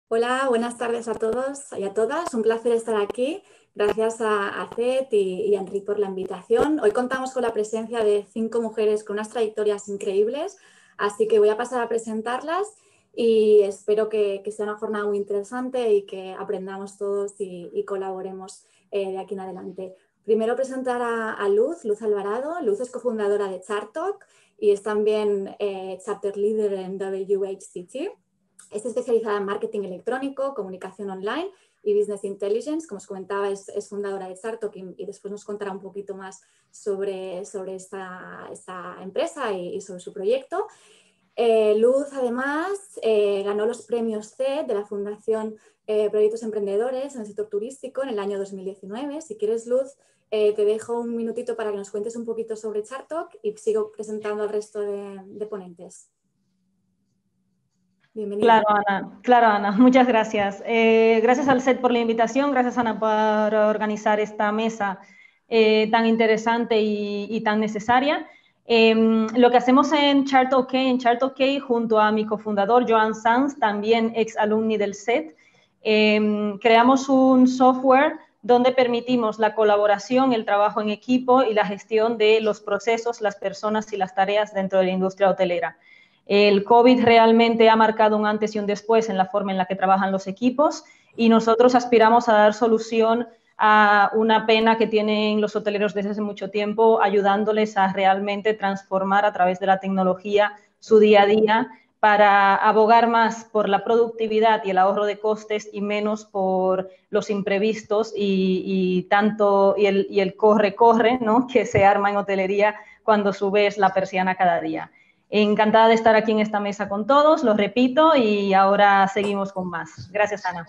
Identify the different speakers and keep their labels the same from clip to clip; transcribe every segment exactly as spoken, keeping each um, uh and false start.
Speaker 1: Hola, buenas tardes a todos y a todas. Un placer estar aquí. Gracias a, a C E T y, y a Enric por la invitación. Hoy contamos con la presencia de cinco mujeres con unas trayectorias increíbles, así que voy a pasar a presentarlas y espero que, que sea una jornada muy interesante y que aprendamos todos y, y colaboremos eh, de aquí en adelante. Primero presentar a, a Luz, Luz Alvarado. Luz es cofundadora de Chartalk y es también eh, Chapter Leader en W H C T. Está especializada en marketing electrónico, comunicación online y business intelligence. Como os comentaba, es, es fundadora de Chartalk y, y después nos contará un poquito más sobre, sobre esta, esta empresa y, y sobre su proyecto. Eh, Luz, además, eh, ganó los premios C E T de la Fundación eh, Proyectos Emprendedores en el sector turístico en el año dos mil diecinueve. Si quieres, Luz, eh, te dejo un minutito para que nos cuentes un poquito sobre Chartalk y sigo presentando al resto de, de ponentes. Bienvenida.
Speaker 2: Claro, Ana, claro, Ana, muchas gracias. Eh, gracias al C E T por la invitación, gracias, Ana, por organizar esta mesa eh, tan interesante y, y tan necesaria. Eh, lo que hacemos en Chartalk, en Chartalk junto a mi cofundador, Joan Sanz, también ex alumni del C E T, eh, creamos un software donde permitimos la colaboración, el trabajo en equipo y la gestión de los procesos, las personas y las tareas dentro de la industria hotelera. El COVID realmente ha marcado un antes y un después en la forma en la que trabajan los equipos y nosotros aspiramos a dar solución a una pena que tienen los hoteleros desde hace mucho tiempo, ayudándoles a realmente transformar a través de la tecnología su día a día para abogar más por la productividad y el ahorro de costes y menos por los imprevistos y, y tanto y el, y el corre, corre, ¿no?, que se arma en hotelería cuando subes la persiana cada día. Encantada de estar aquí en esta mesa con todos, lo repito, y ahora seguimos con más. Gracias, Ana.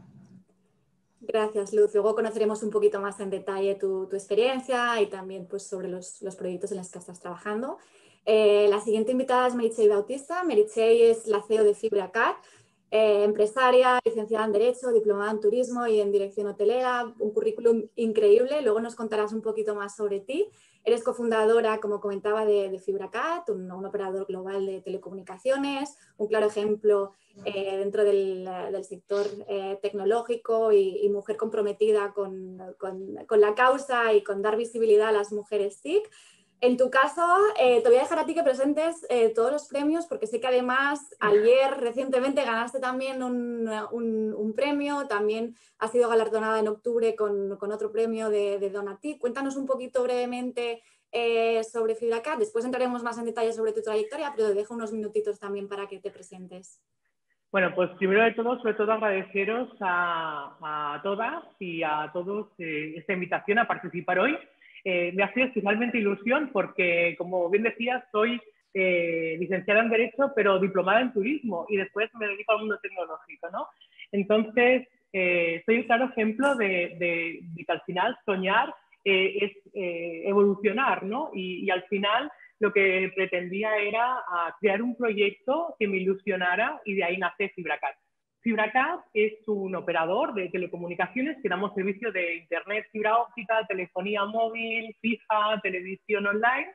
Speaker 1: Gracias, Luz. Luego conoceremos un poquito más en detalle tu, tu experiencia y también pues, sobre los, los proyectos en los que estás trabajando. Eh, la siguiente invitada es Meritxell Bautista. Meritxell es la C E O de FibraCat, eh, empresaria, licenciada en Derecho, diplomada en Turismo y en Dirección Hotelera, un currículum increíble. Luego nos contarás un poquito más sobre ti. Eres cofundadora, como comentaba, de, de FibraCat, un, un operador global de telecomunicaciones, un claro ejemplo Eh, dentro del, del sector eh, tecnológico y, y mujer comprometida con, con, con la causa y con dar visibilidad a las mujeres T I C. En tu caso, eh, te voy a dejar a ti que presentes eh, todos los premios, porque sé que además ayer recientemente ganaste también un, un, un premio, también has sido galardonada en octubre con, con otro premio de, de Donatí. Cuéntanos un poquito brevemente eh, sobre FibraCat, después entraremos más en detalle sobre tu trayectoria, pero te dejo unos minutitos también para que te presentes.
Speaker 3: Bueno, pues primero de todo, sobre todo agradeceros a, a todas y a todos eh, esta invitación a participar hoy. Eh, me hace especialmente ilusión porque, como bien decías, soy eh, licenciada en Derecho, pero diplomada en Turismo y después me dedico al mundo tecnológico, ¿no? Entonces, eh, soy un claro ejemplo de, de, de que al final soñar eh, es eh, evolucionar, ¿no? Y, y al final lo que pretendía era uh, crear un proyecto que me ilusionara y de ahí nace FibraCat. FibraCat es un operador de telecomunicaciones que damos servicio de internet, fibra óptica, telefonía móvil, fija, televisión online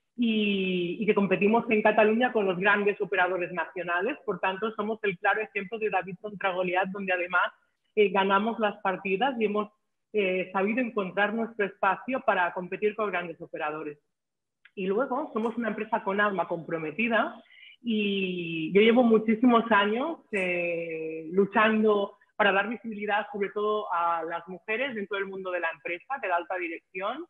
Speaker 3: y, y que competimos en Cataluña con los grandes operadores nacionales. Por tanto, somos el claro ejemplo de David contra Goliat, donde además eh, ganamos las partidas y hemos eh, sabido encontrar nuestro espacio para competir con grandes operadores. Y luego somos una empresa con alma comprometida y yo llevo muchísimos años eh, luchando para dar visibilidad sobre todo a las mujeres dentro del mundo de la empresa, de la alta dirección,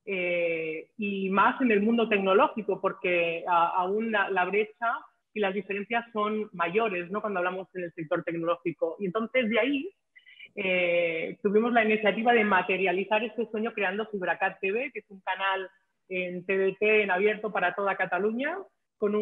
Speaker 3: eh, y más en el mundo tecnológico, porque a, aún la, la brecha y las diferencias son mayores, ¿no?, cuando hablamos en el sector tecnológico. Y entonces de ahí eh, tuvimos la iniciativa de materializar este sueño creando FibraCat T V, que es un canal en T D T en abierto para toda Cataluña, con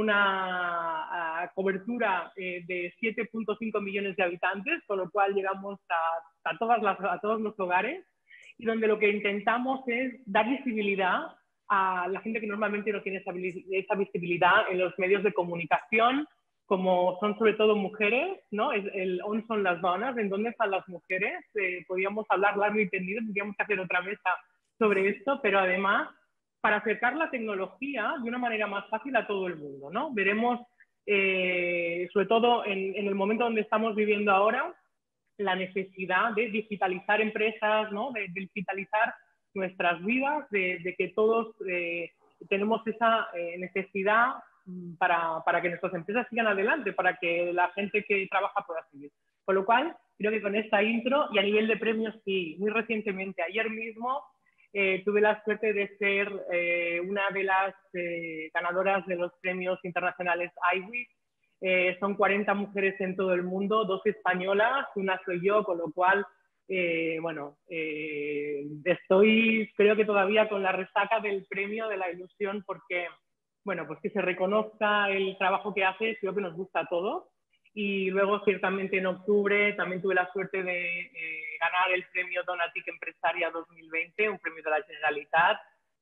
Speaker 3: una uh, cobertura eh, de siete punto cinco millones de habitantes, con lo cual llegamos a, a, todas las, a todos los hogares, y donde lo que intentamos es dar visibilidad a la gente que normalmente no tiene esa, esa visibilidad en los medios de comunicación, como son sobre todo mujeres, ¿no? El, el on son las donas, ¿en dónde están las mujeres? Eh, podríamos hablar largo y tendido, tendríamos que hacer otra mesa sobre esto, pero además para acercar la tecnología de una manera más fácil a todo el mundo, ¿no? Veremos, eh, sobre todo en, en el momento donde estamos viviendo ahora, la necesidad de digitalizar empresas, ¿no? de, de digitalizar nuestras vidas, de, de que todos eh, tenemos esa eh, necesidad para, para que nuestras empresas sigan adelante, para que la gente que trabaja pueda seguir. Con lo cual, creo que con esta intro y a nivel de premios, sí, muy recientemente, ayer mismo, eh, tuve la suerte de ser eh, una de las eh, ganadoras de los premios internacionales I W I C. Eh, son cuarenta mujeres en todo el mundo, dos españolas, una soy yo, con lo cual, eh, bueno, eh, estoy creo que todavía con la resaca del premio, de la ilusión, porque, bueno, pues que se reconozca el trabajo que haces, creo que nos gusta a todos. Y luego, ciertamente, en octubre también tuve la suerte de eh, ganar el premio Donatic Empresaria dos mil veinte, un premio de la Generalitat.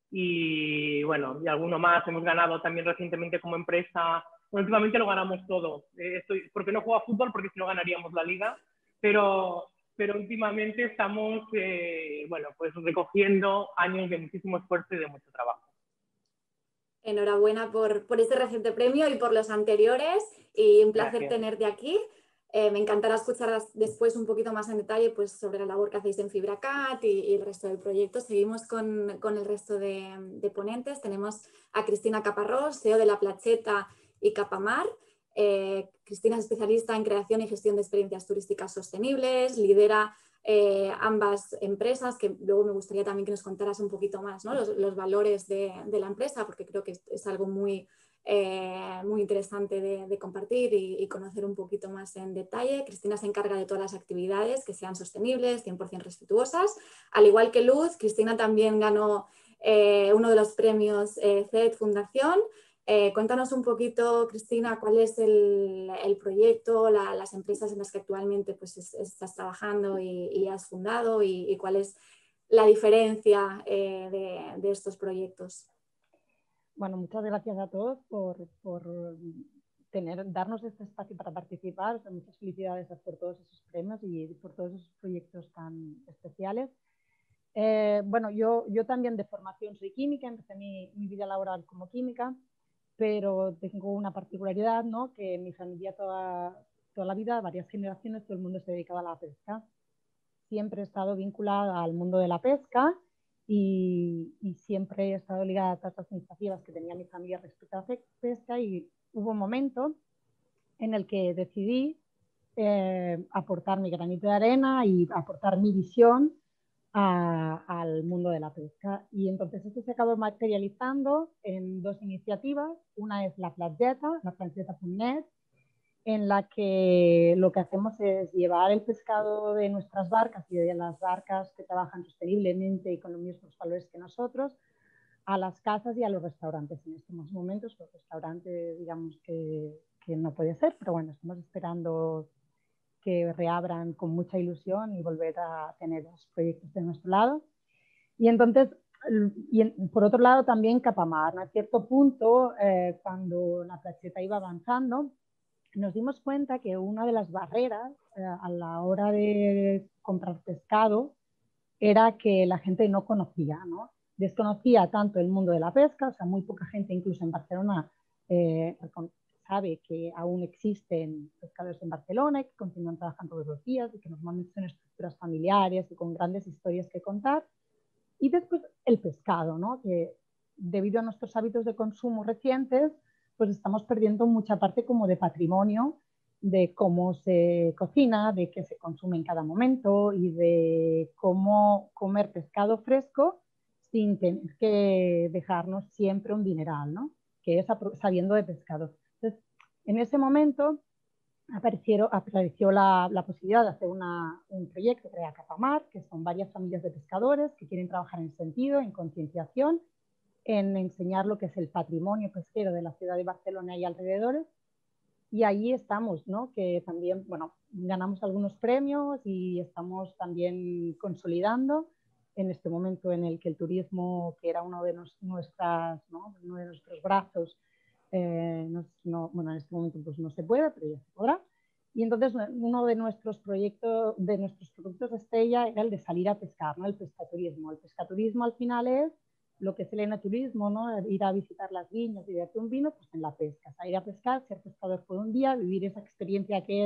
Speaker 3: Y, bueno, y alguno más. Hemos ganado también recientemente como empresa. Bueno, últimamente lo ganamos todo. Eh, estoy, porque no juego a fútbol, porque si no ganaríamos la liga. Pero, pero últimamente estamos, eh, bueno, pues recogiendo años de muchísimo esfuerzo y de mucho trabajo.
Speaker 1: Enhorabuena por, por este reciente premio y por los anteriores, y un placer
Speaker 3: Gracias.
Speaker 1: tenerte aquí. Eh, me encantará escuchar después un poquito más en detalle pues, sobre la labor que hacéis en FibraCat y, y el resto del proyecto. Seguimos con, con el resto de, de ponentes. Tenemos a Cristina Caparrós, C E O de La Platxeta y Capamar. Eh, Cristina es especialista en creación y gestión de experiencias turísticas sostenibles, lidera Eh, ambas empresas, que luego me gustaría también que nos contaras un poquito más, ¿no? los, los valores de, de la empresa, porque creo que es, es algo muy, eh, muy interesante de, de compartir y, y conocer un poquito más en detalle. Cristina se encarga de todas las actividades que sean sostenibles, cien por cien respetuosas. Al igual que Luz, Cristina también ganó eh, uno de los premios eh, C E T Fundación. Eh, cuéntanos un poquito, Cristina, cuál es el, el proyecto, la, las empresas en las que actualmente pues, es, estás trabajando y, y has fundado, y, y cuál es la diferencia eh, de, de estos proyectos.
Speaker 4: Bueno, muchas gracias a todos por, por tener, darnos este espacio para participar. Muchas felicidades por todos esos premios y por todos esos proyectos tan especiales. Eh, bueno, yo, yo también de formación soy química, empecé mi, mi vida laboral como química, pero tengo una particularidad, ¿no? Que en mi familia toda, toda la vida, varias generaciones, todo el mundo se dedicaba a la pesca. Siempre he estado vinculada al mundo de la pesca y, y siempre he estado ligada a tantas iniciativas que tenía mi familia respecto a la pesca, y hubo un momento en el que decidí eh, aportar mi granito de arena y aportar mi visión A, al mundo de la pesca. Y entonces esto se acabó materializando en dos iniciativas. Una es La Platxeta, la platxeta punto net, en la que lo que hacemos es llevar el pescado de nuestras barcas y de las barcas que trabajan sosteniblemente y con los mismos valores que nosotros a las casas y a los restaurantes. En estos momentos los restaurantes, digamos que, que no puede ser, pero bueno, estamos esperando que reabran con mucha ilusión y volver a tener los proyectos de nuestro lado. Y entonces, y en, por otro lado también Capamar, ¿no? A cierto punto, eh, cuando la Platxeta iba avanzando, nos dimos cuenta que una de las barreras eh, a la hora de comprar pescado era que la gente no conocía, ¿no? Desconocía tanto el mundo de la pesca, o sea, muy poca gente, incluso en Barcelona, eh, sabe que aún existen pescadores en Barcelona y que continúan trabajando todos los días y que normalmente son estructuras familiares y con grandes historias que contar. Y después el pescado, ¿no? Que debido a nuestros hábitos de consumo recientes, pues estamos perdiendo mucha parte como de patrimonio de cómo se cocina, de qué se consume en cada momento y de cómo comer pescado fresco sin tener que dejarnos siempre un dineral, ¿no? Que es sabiendo de pescado. Entonces, en ese momento apareció, apareció la, la posibilidad de hacer una, un proyecto que era Capamar, que son varias familias de pescadores que quieren trabajar en sentido, en concienciación, en enseñar lo que es el patrimonio pesquero de la ciudad de Barcelona y alrededores. Y ahí estamos, ¿no? Que también, bueno, ganamos algunos premios y estamos también consolidando en este momento en el que el turismo, que era uno de nos, nuestras, ¿no? uno de nuestros brazos, eh, no, no, bueno, en este momento pues no se puede, pero ya se podrá. Y entonces uno de nuestros proyectos, de nuestros productos estrella era el de salir a pescar, ¿no? El pescaturismo. El pescaturismo al final es lo que es el enoturismo, ¿no? Ir a visitar las viñas y darte un vino, pues en la pesca. Salir a pescar, ser pescador por un día, vivir esa experiencia que es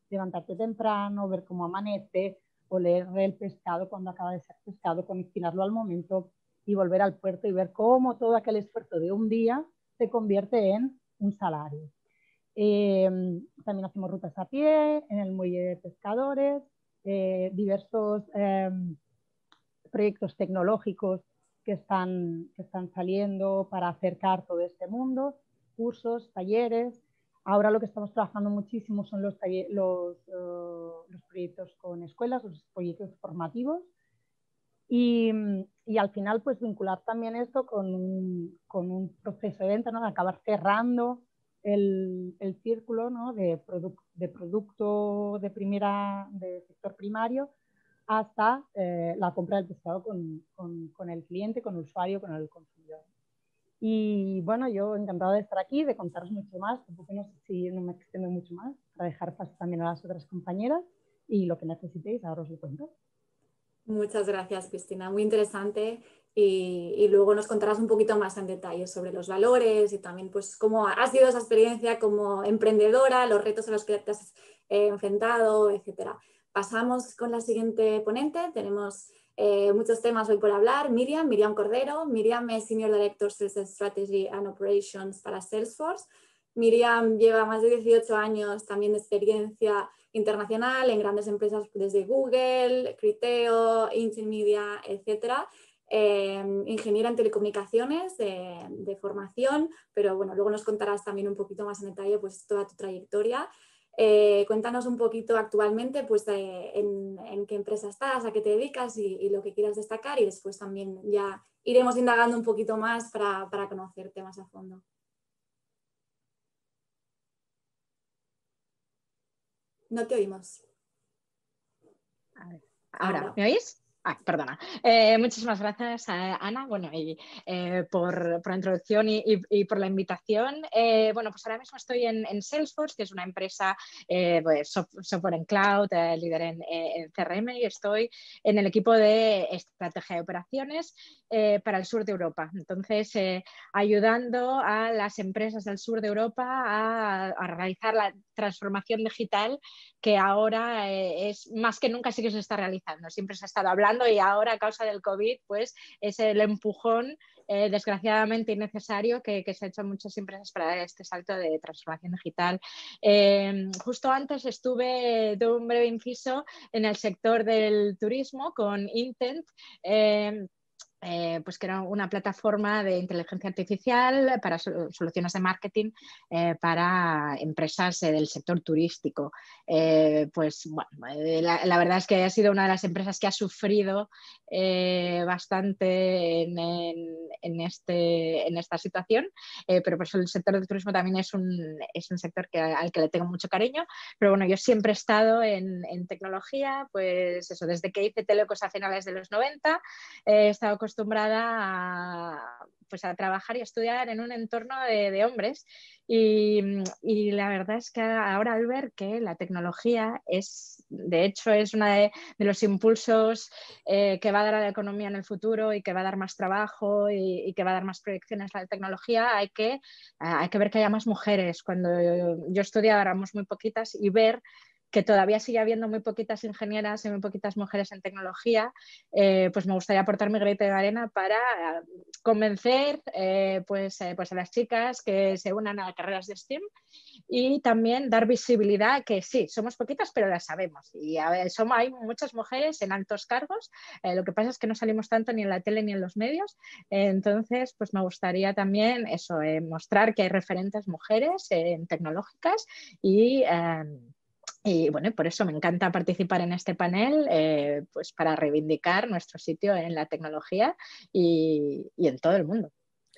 Speaker 4: levantarte temprano, ver cómo amanece, oler el pescado cuando acaba de ser pescado, conectarlo al momento y volver al puerto y ver cómo todo aquel esfuerzo de un día se convierte en un salario. Eh, también hacemos rutas a pie en el muelle de pescadores, eh, diversos eh, proyectos tecnológicos que están, que están saliendo para acercar todo este mundo, cursos, talleres. Ahora lo que estamos trabajando muchísimo son los, los, uh, los proyectos con escuelas, los proyectos formativos. Y, y al final, pues vincular también esto con un, con un proceso de venta, ¿no? De acabar cerrando el, el círculo, ¿no? de, produ de producto de primera, de sector primario, hasta eh, la compra del pescado con, con, con el cliente, con el usuario, con el consumidor. Y bueno, yo encantada de estar aquí, de contaros mucho más, tampoco no sé si no me extiendo mucho más, para dejar paso también a las otras compañeras y lo que necesitéis, ahora os lo cuento.
Speaker 1: Muchas gracias, Cristina, muy interesante y, y luego nos contarás un poquito más en detalle sobre los valores y también pues cómo ha sido esa experiencia como emprendedora, los retos a los que te has eh, enfrentado, etcétera. Pasamos con la siguiente ponente, tenemos eh, muchos temas hoy por hablar. Miriam, Miriam Cordero. Miriam es Senior Director Sales Strategy and Operations para Salesforce. Miriam lleva más de dieciocho años también de experiencia internacional en grandes empresas desde Google, Criteo, Intermedia, etcétera. Eh, ingeniera en telecomunicaciones de, de formación, pero bueno, luego nos contarás también un poquito más en detalle pues toda tu trayectoria. Eh, cuéntanos un poquito actualmente pues, eh, en, en qué empresa estás, a qué te dedicas y, y lo que quieras destacar y después también ya iremos indagando un poquito más para, para conocerte más a fondo. No te oímos.
Speaker 5: A ver, ahora,
Speaker 1: Ahora.
Speaker 5: ¿me oís? Ah, perdona. Eh, muchísimas gracias, Ana, bueno, y, eh, por, por la introducción y, y, y por la invitación. Eh, bueno, pues ahora mismo estoy en, en Salesforce, que es una empresa eh, pues, software en cloud, eh, líder en, en C R M, y estoy en el equipo de estrategia de operaciones eh, para el sur de Europa. Entonces, eh, ayudando a las empresas del sur de Europa a, a realizar la transformación digital que ahora eh, es más que nunca sí que se está realizando. Siempre se ha estado hablando y ahora a causa del COVID pues es el empujón eh, desgraciadamente innecesario que, que se ha hecho en muchas empresas para dar este salto de transformación digital. Eh, justo antes estuve de un breve inciso en el sector del turismo con Intent, eh, Eh, pues que era una plataforma de inteligencia artificial para soluciones de marketing eh, para empresas eh, del sector turístico. Eh, pues bueno, la, la verdad es que ha sido una de las empresas que ha sufrido eh, bastante en, en, en, este, en esta situación, eh, pero por eso el sector del turismo también es un, es un sector que, al que le tengo mucho cariño. Pero bueno, yo siempre he estado en, en tecnología, pues eso, desde que hice telecos a finales de los noventa, eh, he estado acostumbrada a, pues a trabajar y a estudiar en un entorno de, de hombres y, y la verdad es que ahora al ver que la tecnología es, de hecho, es uno de, de los impulsos eh, que va a dar a la economía en el futuro y que va a dar más trabajo y, y que va a dar más proyecciones a la tecnología, hay que, hay que ver que haya más mujeres. Cuando yo, yo estudiaba éramos muy poquitas y ver que todavía sigue habiendo muy poquitas ingenieras y muy poquitas mujeres en tecnología, eh, pues me gustaría aportar mi granito de arena para convencer eh, pues, eh, pues a las chicas que se unan a carreras de STEM y también dar visibilidad que sí, somos poquitas pero las sabemos y a ver, somos, hay muchas mujeres en altos cargos, eh, lo que pasa es que no salimos tanto ni en la tele ni en los medios, eh, entonces pues me gustaría también eso, eh, mostrar que hay referentes mujeres eh, tecnológicas y eh, Y bueno, por eso me encanta participar en este panel, eh, pues para reivindicar nuestro sitio en la tecnología y, y en todo el mundo.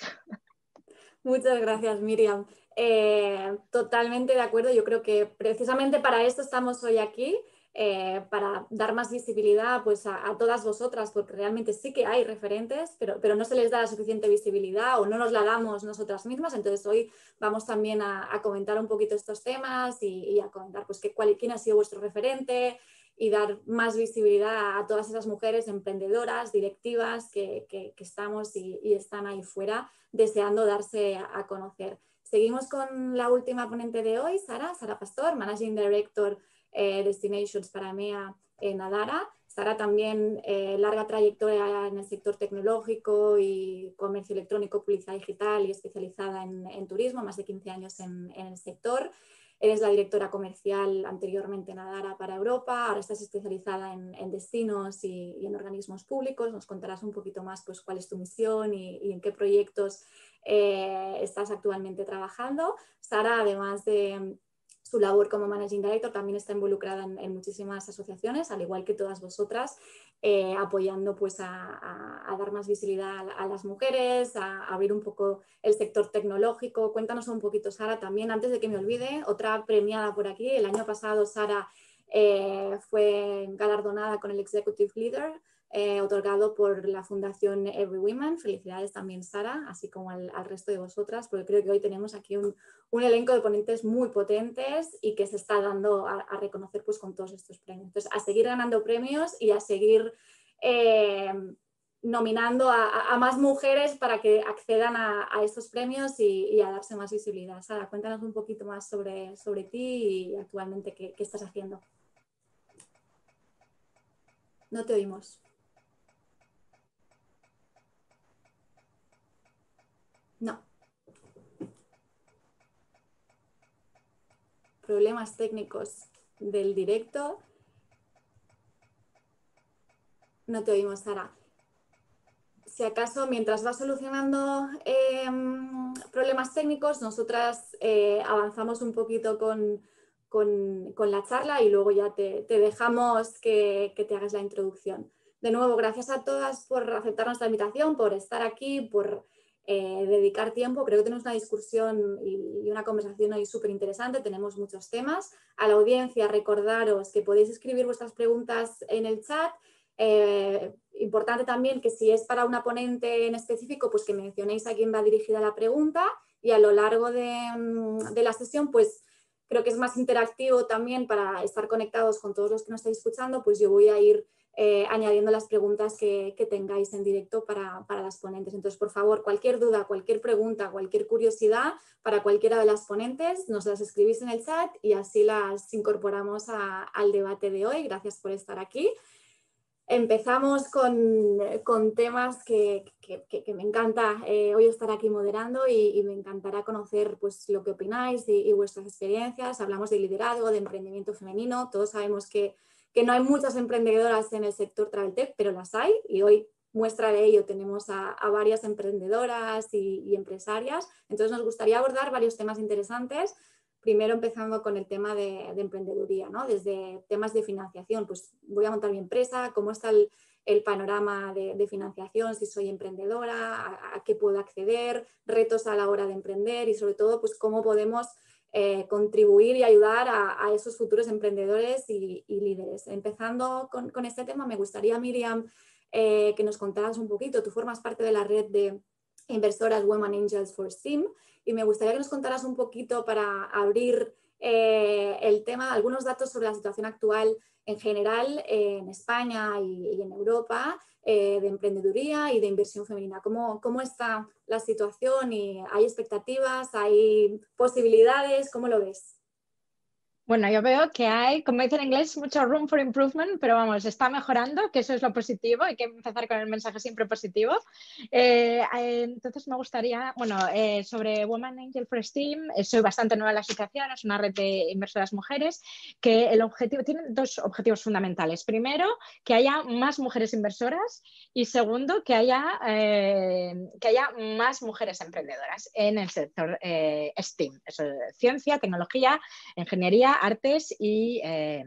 Speaker 1: Muchas gracias, Miriam. Eh, totalmente de acuerdo. Yo creo que precisamente para esto estamos hoy aquí, eh, para dar más visibilidad pues, a, a todas vosotras, porque realmente sí que hay referentes, pero, pero no se les da la suficiente visibilidad o no nos la damos nosotras mismas. Entonces hoy vamos también a, a comentar un poquito estos temas y, y a comentar pues, que, cuál, quién ha sido vuestro referente y dar más visibilidad a todas esas mujeres emprendedoras, directivas que, que, que estamos y, y están ahí fuera deseando darse a, a conocer. Seguimos con la última ponente de hoy, Sara, Sara Pastor, Managing Director eh, Destinations para EMEA en Adara. Sara también eh, larga trayectoria en el sector tecnológico y comercio electrónico, publicidad digital y especializada en, en turismo, más de quince años en, en el sector. Eres la directora comercial anteriormente en Adara para Europa, ahora estás especializada en, en destinos y, y en organismos públicos. Nos contarás un poquito más pues, cuál es tu misión y, y en qué proyectos eh, estás actualmente trabajando. Sara, además de su labor como Managing Director, también está involucrada en, en muchísimas asociaciones, al igual que todas vosotras, eh, apoyando pues, a, a, a dar más visibilidad a, a las mujeres, a, a abrir un poco el sector tecnológico. Cuéntanos un poquito, Sara, también, antes de que me olvide, otra premiada por aquí. El año pasado, Sara eh, fue galardonada con el Executive Leader, Eh, otorgado por la Fundación Every Woman. Felicidades también, Sara, así como al, al resto de vosotras, porque creo que hoy tenemos aquí un, un elenco de ponentes muy potentes y que se está dando a, a reconocer pues, con todos estos premios. Entonces, a seguir ganando premios y a seguir eh, nominando a, a más mujeres para que accedan a, a estos premios y, y a darse más visibilidad. Sara, cuéntanos un poquito más sobre, sobre ti y actualmente qué, qué estás haciendo. No te oímos. No. Problemas técnicos del directo. No te oímos, Sara. Si acaso, mientras vas solucionando eh, problemas técnicos, nosotras eh, avanzamos un poquito con, con, con la charla y luego ya te, te dejamos que, que te hagas la introducción. De nuevo, gracias a todas por aceptar nuestra invitación, por estar aquí, por Eh, dedicar tiempo. Creo que tenemos una discusión y una conversación hoy súper interesante. Tenemos muchos temas. A la audiencia, recordaros que podéis escribir vuestras preguntas en el chat. Eh, importante también que si es para una ponente en específico, pues que mencionéis a quién va dirigida la pregunta, y a lo largo de, de la sesión, pues creo que es más interactivo también para estar conectados con todos los que nos estáis escuchando, pues yo voy a ir Eh, añadiendo las preguntas que, que tengáis en directo para, para las ponentes. Entonces, por favor, cualquier duda, cualquier pregunta, cualquier curiosidad para cualquiera de las ponentes, nos las escribís en el chat y así las incorporamos a, al debate de hoy. Gracias por estar aquí. Empezamos con, con temas que, que, que, que me encanta eh, hoy estar aquí moderando y, y me encantará conocer pues, lo que opináis y, y vuestras experiencias. Hablamos de liderazgo, de emprendimiento femenino. Todos sabemos que que no hay muchas emprendedoras en el sector Travel Tech, pero las hay, y hoy muestra de ello tenemos a, a varias emprendedoras y, y empresarias. Entonces nos gustaría abordar varios temas interesantes, primero empezando con el tema de, de emprendeduría, ¿no? Desde temas de financiación, pues voy a montar mi empresa, cómo está el, el panorama de, de financiación, si soy emprendedora, a, a qué puedo acceder, retos a la hora de emprender y sobre todo pues cómo podemos Eh, contribuir y ayudar a, a esos futuros emprendedores y, y líderes. Empezando con, con este tema, me gustaría, Miriam, eh, que nos contaras un poquito. Tú formas parte de la red de inversoras Women Angels for S T E A M y me gustaría que nos contaras un poquito para abrir eh, el tema, algunos datos sobre la situación actual en general eh, en España y, y en Europa, eh, de emprendeduría y de inversión femenina. ¿Cómo, cómo está la situación? ¿Y hay expectativas? ¿Hay posibilidades? ¿Cómo lo ves?
Speaker 5: Bueno, yo veo que hay, como dicen en inglés, mucho room for improvement, pero vamos, está mejorando, que eso es lo positivo. Hay que empezar con el mensaje siempre positivo. Eh, eh, entonces me gustaría, bueno, eh, sobre Women Angel for S T E A M, eh, soy bastante nueva en la asociación, es una red de inversoras mujeres que el objetivo, tiene dos objetivos fundamentales. Primero, que haya más mujeres inversoras y segundo, que haya, eh, que haya más mujeres emprendedoras en el sector eh, S T E A M, eso, ciencia, tecnología, ingeniería, artes y, eh,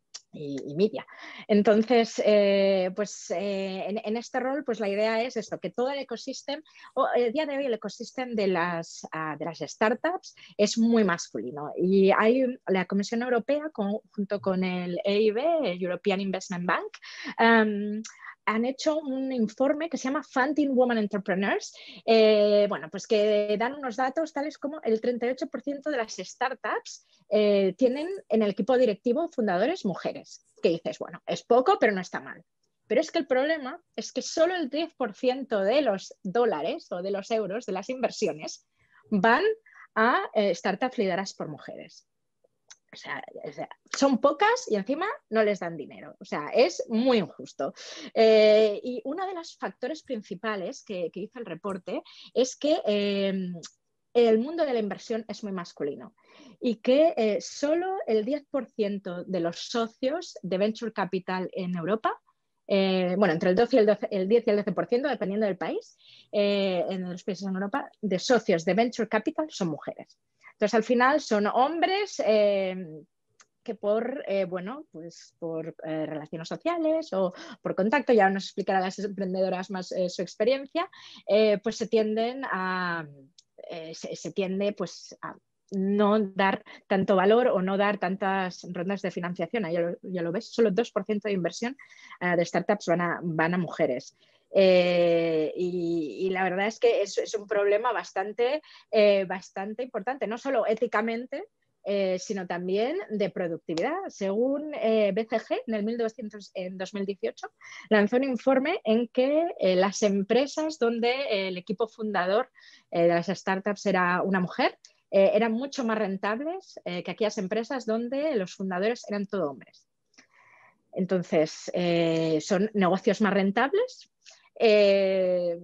Speaker 5: y, y media. Entonces, eh, pues eh, en, en este rol, pues la idea es esto, que todo el ecosistema, o el día de hoy el ecosistema de las, uh, de las startups es muy masculino y hay la Comisión Europea con, junto con el E I B, el European Investment Bank, um, han hecho un informe que se llama Funding Women Entrepreneurs, eh, bueno, pues que dan unos datos tales como el treinta y ocho por ciento de las startups eh, tienen en el equipo directivo fundadores mujeres, que dices, bueno, es poco, pero no está mal. Pero es que el problema es que solo el diez por ciento de los dólares o de los euros de las inversiones van a eh, startups lideradas por mujeres. sea, o sea, son pocas y encima no les dan dinero. O sea, es muy injusto. Eh, y uno de los factores principales que, que hizo el reporte es que eh, el mundo de la inversión es muy masculino y que eh, solo el diez por ciento de los socios de Venture Capital en Europa, eh, bueno, entre el, doce y el, doce, el diez y el doce por ciento, dependiendo del país, eh, en los países en Europa, de socios de Venture Capital son mujeres. Entonces, al final son hombres eh, que por, eh, bueno, pues por eh, relaciones sociales o por contacto, ya nos explicarán las emprendedoras más eh, su experiencia, eh, pues se tienden a, eh, se, se tiende pues a no dar tanto valor o no dar tantas rondas de financiación. Ya lo, ya lo ves, solo el dos por ciento de inversión uh, de startups van a, van a mujeres. Eh, y, y la verdad es que es, es un problema bastante, eh, bastante importante, no solo éticamente, eh, sino también de productividad. Según eh, B C G, en el mil doscientos, en dos mil dieciocho, lanzó un informe en que eh, las empresas donde eh, el equipo fundador eh, de las startups era una mujer, Eh, eran mucho más rentables eh, que aquellas empresas donde los fundadores eran todo hombres. Entonces, eh, son negocios más rentables. Eh,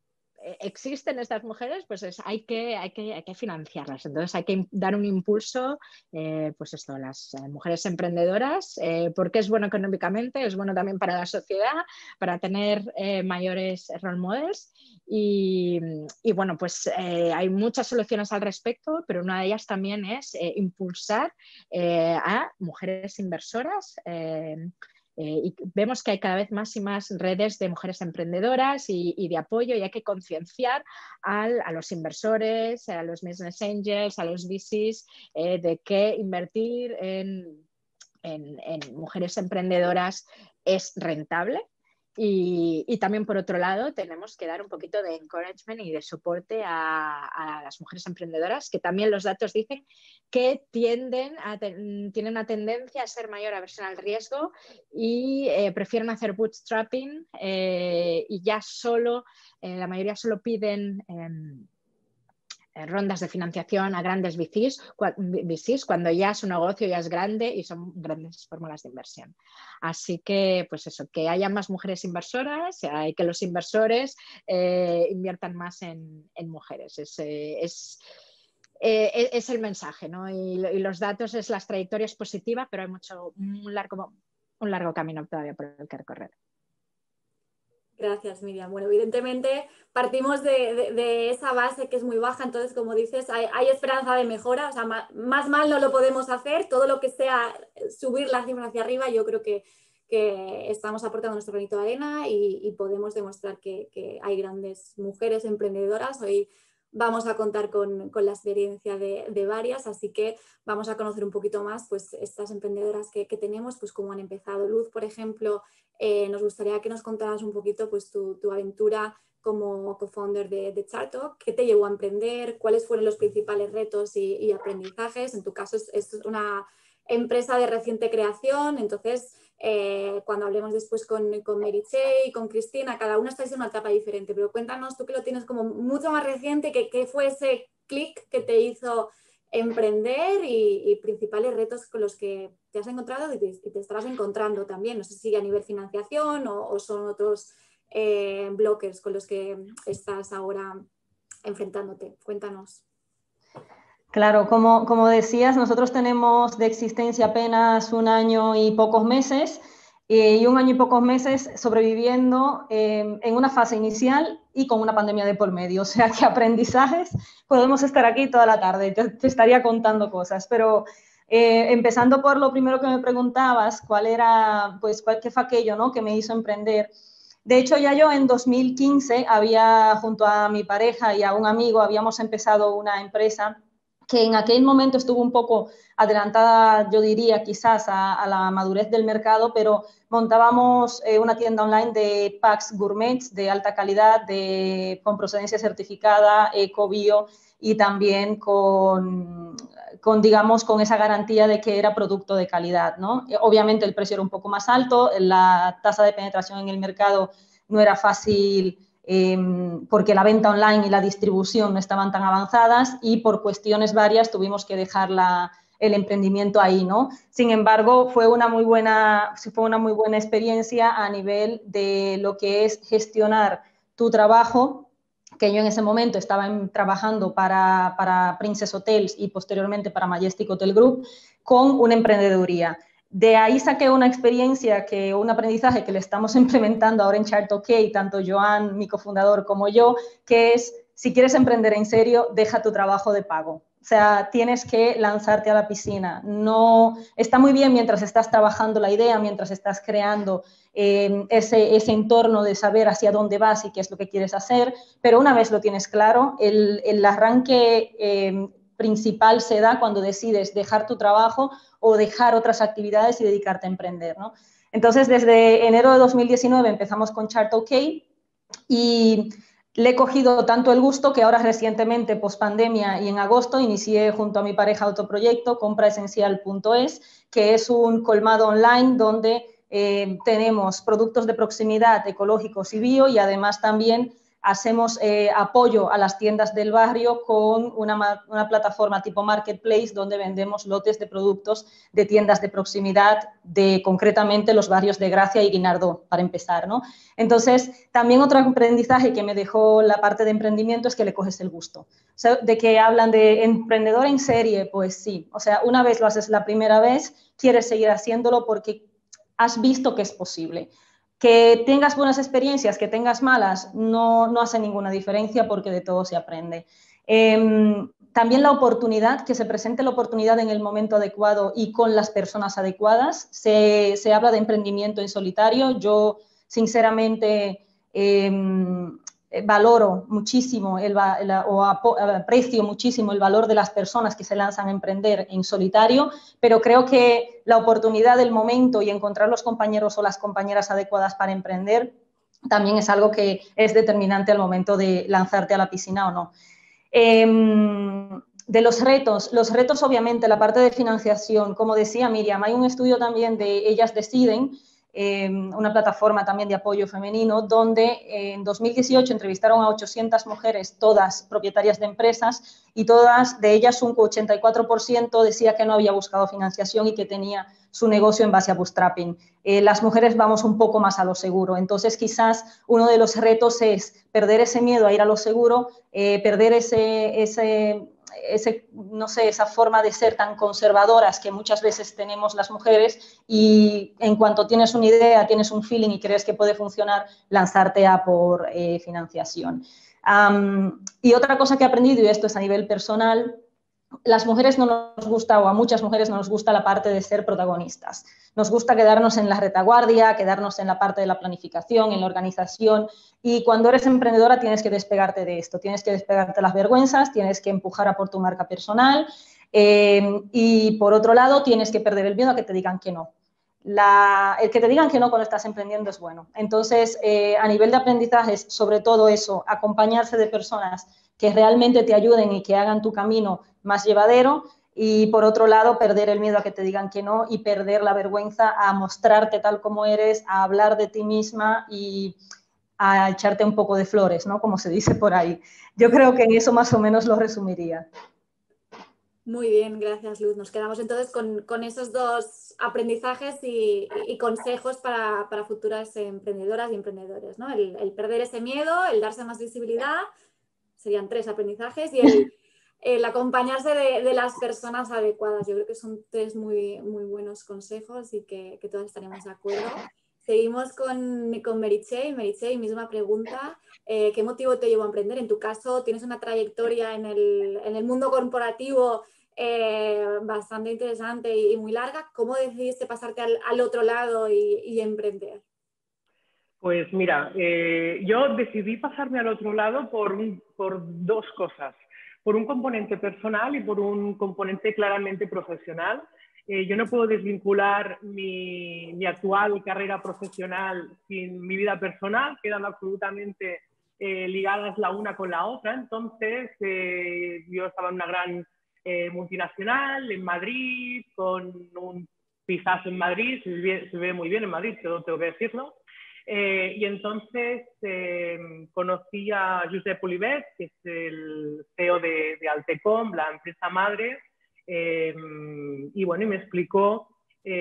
Speaker 5: existen estas mujeres, pues es, hay, que, hay, que, hay que financiarlas. Entonces hay que dar un impulso, eh, pues esto, a las eh, mujeres emprendedoras, eh, porque es bueno económicamente, es bueno también para la sociedad, para tener eh, mayores role models. Y, y bueno, pues eh, hay muchas soluciones al respecto, pero una de ellas también es eh, impulsar eh, a mujeres inversoras. Eh, Eh, y vemos que hay cada vez más y más redes de mujeres emprendedoras y, y de apoyo, y hay que concienciar al, a los inversores, a los business angels, a los V Cs, eh, de que invertir en, en, en mujeres emprendedoras es rentable. Y, y también, por otro lado, tenemos que dar un poquito de encouragement y de soporte a, a las mujeres emprendedoras, que también los datos dicen que tienden a ten, tienen una tendencia a ser mayor aversión al riesgo y eh, prefieren hacer bootstrapping eh, y ya solo, eh, la mayoría solo piden eh, rondas de financiación a grandes V Cs, V Cs cuando ya su negocio ya es grande y son grandes fórmulas de inversión. Así que, pues eso, que haya más mujeres inversoras y que los inversores eh, inviertan más en, en mujeres. Es, eh, es, eh, es el mensaje, ¿no? Y, y los datos, es las trayectorias positivas, pero hay mucho, un largo, un largo camino todavía por el que recorrer.
Speaker 1: Gracias, Miriam. Bueno, evidentemente partimos de, de, de esa base que es muy baja, entonces, como dices, hay, hay esperanza de mejora, o sea, más, más mal no lo podemos hacer, todo lo que sea subir la cifra hacia arriba, yo creo que, que estamos aportando nuestro granito de arena y, y podemos demostrar que, que hay grandes mujeres emprendedoras. Hoy vamos a contar con, con la experiencia de, de varias, así que vamos a conocer un poquito más pues, estas emprendedoras que, que tenemos, pues cómo han empezado. Luz, por ejemplo, eh, nos gustaría que nos contaras un poquito pues, tu, tu aventura como co-founder de, de Chartalk, qué te llevó a emprender, cuáles fueron los principales retos y, y aprendizajes. En tu caso es, es una empresa de reciente creación, entonces eh, cuando hablemos después con, con Meritxell y con Cristina, cada una estáis en una etapa diferente, pero cuéntanos tú que lo tienes como mucho más reciente, que, que fue ese clic que te hizo emprender y, y principales retos con los que te has encontrado y te, y te estarás encontrando también, no sé si a nivel financiación o, o son otros eh, blockers con los que estás ahora enfrentándote. Cuéntanos.
Speaker 2: Claro, como, como decías, nosotros tenemos de existencia apenas un año y pocos meses eh, y un año y pocos meses sobreviviendo eh, en una fase inicial y con una pandemia de por medio. O sea que aprendizajes, podemos estar aquí toda la tarde, te, te estaría contando cosas, pero eh, empezando por lo primero que me preguntabas, cuál era, pues, cuál, qué fue aquello, ¿no?, que me hizo emprender. De hecho, ya yo en dos mil quince había, junto a mi pareja y a un amigo, habíamos empezado una empresa que en aquel momento estuvo un poco adelantada, yo diría, quizás a, a la madurez del mercado, pero montábamos eh, una tienda online de packs gourmets de alta calidad, de, con procedencia certificada, eco, bio, y también con, con, digamos, con esa garantía de que era producto de calidad, ¿no? Obviamente el precio era un poco más alto, la tasa de penetración en el mercado no era fácil, Eh, porque la venta online y la distribución no estaban tan avanzadas y por cuestiones varias tuvimos que dejar la, el emprendimiento ahí, ¿no? Sin embargo, fue una muy buena, fue una muy buena experiencia a nivel de lo que es gestionar tu trabajo, que yo en ese momento estaba en, trabajando para, para Princess Hotels y posteriormente para Majestic Hotel Group, con una emprendeduría. De ahí saqué una experiencia, que, un aprendizaje que le estamos implementando ahora en ChartOK, tanto Joan, mi cofundador, como yo, que es, si quieres emprender en serio, deja tu trabajo de pago. O sea, tienes que lanzarte a la piscina. No, está muy bien mientras estás trabajando la idea, mientras estás creando eh, ese, ese entorno de saber hacia dónde vas y qué es lo que quieres hacer, pero una vez lo tienes claro, el, el arranque eh, principal se da cuando decides dejar tu trabajo o dejar otras actividades y dedicarte a emprender, ¿no? Entonces, desde enero de dos mil diecinueve empezamos con ChartOK y le he cogido tanto el gusto que ahora recientemente, post pandemia y en agosto, inicié junto a mi pareja otro proyecto, compraesencial punto es, que es un colmado online donde eh, tenemos productos de proximidad ecológicos y bio, y además también hacemos eh, apoyo a las tiendas del barrio con una, una plataforma tipo marketplace donde vendemos lotes de productos de tiendas de proximidad de concretamente los barrios de Gracia y Guinardó, para empezar, ¿no? Entonces, también otro aprendizaje que me dejó la parte de emprendimiento es que le coges el gusto. O sea, de que hablan de emprendedor en serie, pues sí. O sea, una vez lo haces la primera vez, quieres seguir haciéndolo porque has visto que es posible. Que tengas buenas experiencias, que tengas malas, no, no hace ninguna diferencia porque de todo se aprende. Eh, también la oportunidad, que se presente la oportunidad en el momento adecuado y con las personas adecuadas. Se, se habla de emprendimiento en solitario. Yo, sinceramente, eh, valoro muchísimo el, el, o aprecio muchísimo el valor de las personas que se lanzan a emprender en solitario, pero creo que la oportunidad del momento y encontrar los compañeros o las compañeras adecuadas para emprender también es algo que es determinante al momento de lanzarte a la piscina o no. Eh, de los retos, los retos obviamente, la parte de financiación, como decía Miriam, hay un estudio también de Ellas Deciden, eh, una plataforma también de apoyo femenino, donde eh, en dos mil dieciocho entrevistaron a ochocientas mujeres, todas propietarias de empresas, y todas de ellas un ochenta y cuatro por ciento decía que no había buscado financiación y que tenía su negocio en base a bootstrapping. Eh, las mujeres vamos un poco más a lo seguro, entonces quizás uno de los retos es perder ese miedo a ir a lo seguro, eh, perder ese... ese Ese, no sé, esa forma de ser tan conservadoras que muchas veces tenemos las mujeres, y en cuanto tienes una idea, tienes un feeling y crees que puede funcionar, lanzarte a por eh, financiación. Um, y otra cosa que he aprendido, y esto es a nivel personal, las mujeres no nos gusta, o a muchas mujeres no nos gusta la parte de ser protagonistas. Nos gusta quedarnos en la retaguardia, quedarnos en la parte de la planificación, en la organización, y cuando eres emprendedora tienes que despegarte de esto, tienes que despegarte de las vergüenzas, tienes que empujar a por tu marca personal, eh, y por otro lado tienes que perder el miedo a que te digan que no. La, el que te digan que no cuando estás emprendiendo es bueno. Entonces, eh, a nivel de aprendizajes, sobre todo eso, acompañarse de personas que realmente te ayuden y que hagan tu camino más llevadero, y por otro lado, perder el miedo a que te digan que no y perder la vergüenza a mostrarte tal como eres, a hablar de ti misma y a echarte un poco de flores, ¿no? Como se dice por ahí. Yo creo que en eso más o menos lo resumiría.
Speaker 1: Muy bien, gracias, Luz. Nos quedamos entonces con, con esos dos aprendizajes y, y consejos para, para futuras emprendedoras y emprendedores, ¿no? El, el perder ese miedo, el darse más visibilidad, serían tres aprendizajes, y el, el acompañarse de, de las personas adecuadas. Yo creo que son tres muy, muy buenos consejos y que, que todos estaremos de acuerdo. Seguimos con, con Meritxell. Meritxell, misma pregunta. Eh, ¿Qué motivo te llevó a emprender? En tu caso, tienes una trayectoria en el, en el mundo corporativo eh, bastante interesante y, y muy larga. ¿Cómo decidiste pasarte al, al otro lado y, y emprender?
Speaker 3: Pues mira, eh, yo decidí pasarme al otro lado por, un, por dos cosas. Por un componente personal y por un componente claramente profesional. Eh, yo no puedo desvincular mi, mi actual carrera profesional sin mi vida personal, quedan absolutamente eh, ligadas la una con la otra. Entonces, eh, yo estaba en una gran eh, multinacional en Madrid, con un pisazo en Madrid, se ve, se ve muy bien en Madrid, tengo, tengo que decirlo. Eh, y entonces eh, conocí a Josep Olivet, que es el C E O de, de Altecom, la empresa madre, eh, y bueno, y me explicó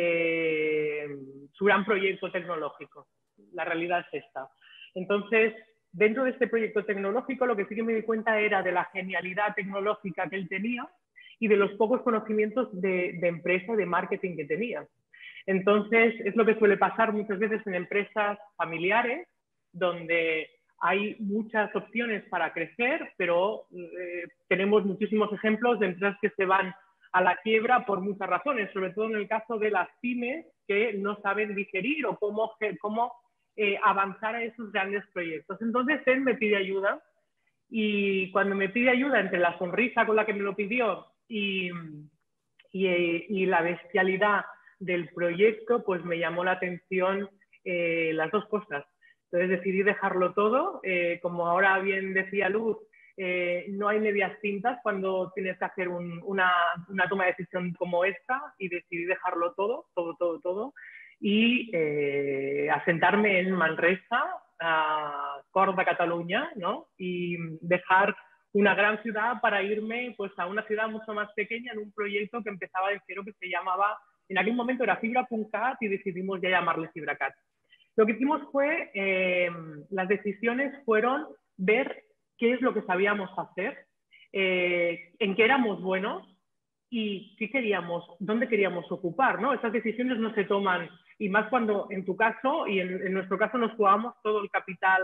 Speaker 3: eh, su gran proyecto tecnológico. La realidad es esta. Entonces, dentro de este proyecto tecnológico, lo que sí que me di cuenta era de la genialidad tecnológica que él tenía y de los pocos conocimientos de, de empresa y de marketing que tenía. Entonces, es lo que suele pasar muchas veces en empresas familiares, donde hay muchas opciones para crecer, pero eh, tenemos muchísimos ejemplos de empresas que se van a la quiebra por muchas razones, sobre todo en el caso de las pymes que no saben digerir o cómo, cómo eh, avanzar a esos grandes proyectos. Entonces, él me pide ayuda y cuando me pide ayuda, entre la sonrisa con la que me lo pidió y, y, y la bestialidad del proyecto, pues me llamó la atención eh, las dos cosas. Entonces decidí dejarlo todo. Eh, como ahora bien decía Luz, eh, no hay medias tintas cuando tienes que hacer un, una, una toma de decisión como esta, y decidí dejarlo todo, todo, todo, todo, y eh, asentarme en Manresa, a Corda, Cataluña, ¿no? Y dejar una gran ciudad para irme pues, a una ciudad mucho más pequeña en un proyecto que empezaba de cero, que se llamaba, en aquel momento era Fibra punto cat, y decidimos ya llamarle FibraCat. Lo que hicimos fue, eh, las decisiones fueron ver qué es lo que sabíamos hacer, eh, en qué éramos buenos y qué queríamos, dónde queríamos ocupar, ¿no? Esas decisiones no se toman, y más cuando en tu caso y en, en nuestro caso nos jugamos todo el capital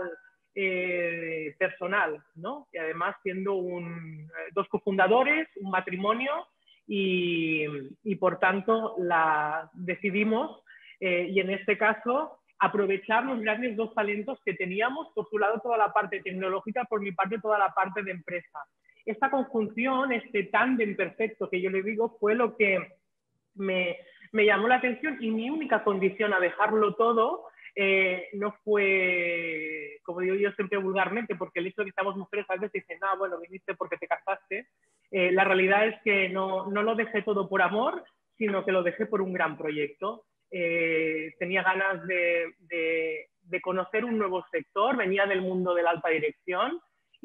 Speaker 3: eh, personal, ¿no? Y además siendo un, dos cofundadores, un matrimonio, y, y por tanto la decidimos, eh, y en este caso aprovechar los grandes dos talentos que teníamos, por su lado toda la parte tecnológica, por mi parte toda la parte de empresa. Esta conjunción, este tándem perfecto que yo le digo, fue lo que me, me llamó la atención, y mi única condición a dejarlo todo eh, no fue, como digo yo siempre vulgarmente, porque el hecho de que estamos mujeres a veces dicen, ah, bueno, viniste porque te casaste. Eh, la realidad es que no, no lo dejé todo por amor, sino que lo dejé por un gran proyecto. Eh, tenía ganas de, de, de conocer un nuevo sector, venía del mundo de la alta dirección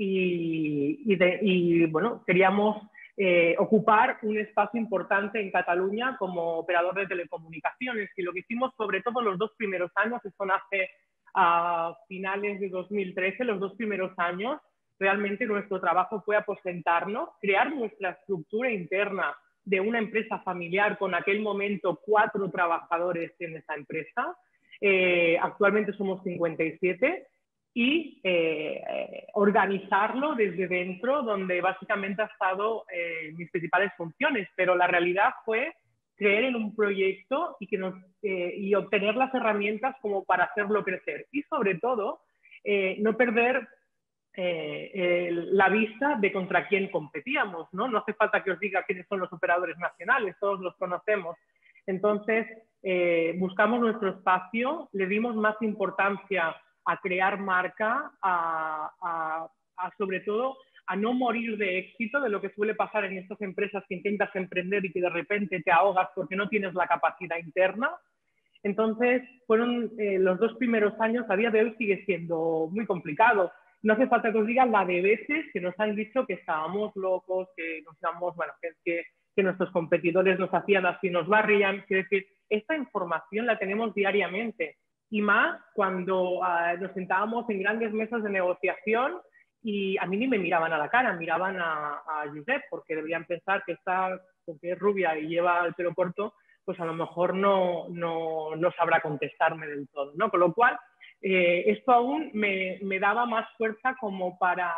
Speaker 3: y, y, de, y bueno, queríamos eh, ocupar un espacio importante en Cataluña como operador de telecomunicaciones, y lo que hicimos sobre todo los dos primeros años, eso nace a finales de dos mil trece, los dos primeros años, realmente nuestro trabajo fue aposentarnos, crear nuestra estructura interna de una empresa familiar con aquel momento cuatro trabajadores en esa empresa. Eh, actualmente somos cincuenta y siete, y eh, organizarlo desde dentro, donde básicamente ha estado eh, mis principales funciones, pero la realidad fue creer en un proyecto y, que nos, eh, y obtener las herramientas como para hacerlo crecer, y sobre todo eh, no perder Eh, eh, la vista de contra quién competíamos, ¿no? No hace falta que os diga quiénes son los operadores nacionales, todos los conocemos. Entonces, eh, buscamos nuestro espacio, le dimos más importancia a crear marca, a, a, a sobre todo a no morir de éxito, de lo que suele pasar en estas empresas que intentas emprender y que de repente te ahogas porque no tienes la capacidad interna. Entonces, fueron eh, los dos primeros años, a día de hoy sigue siendo muy complicado. No hace falta que os diga la de veces que nos han dicho que estábamos locos, que nos íbamos, bueno, que, que, que nuestros competidores nos hacían así, nos barrían. Quiero decir, esta información la tenemos diariamente, y más cuando uh, nos sentábamos en grandes mesas de negociación y a mí ni me miraban a la cara, miraban a, a Josep, porque deberían pensar que está, porque es rubia y lleva el pelo corto, pues a lo mejor no, no, no sabrá contestarme del todo, ¿no? Con lo cual, Eh, esto aún me, me daba más fuerza como para,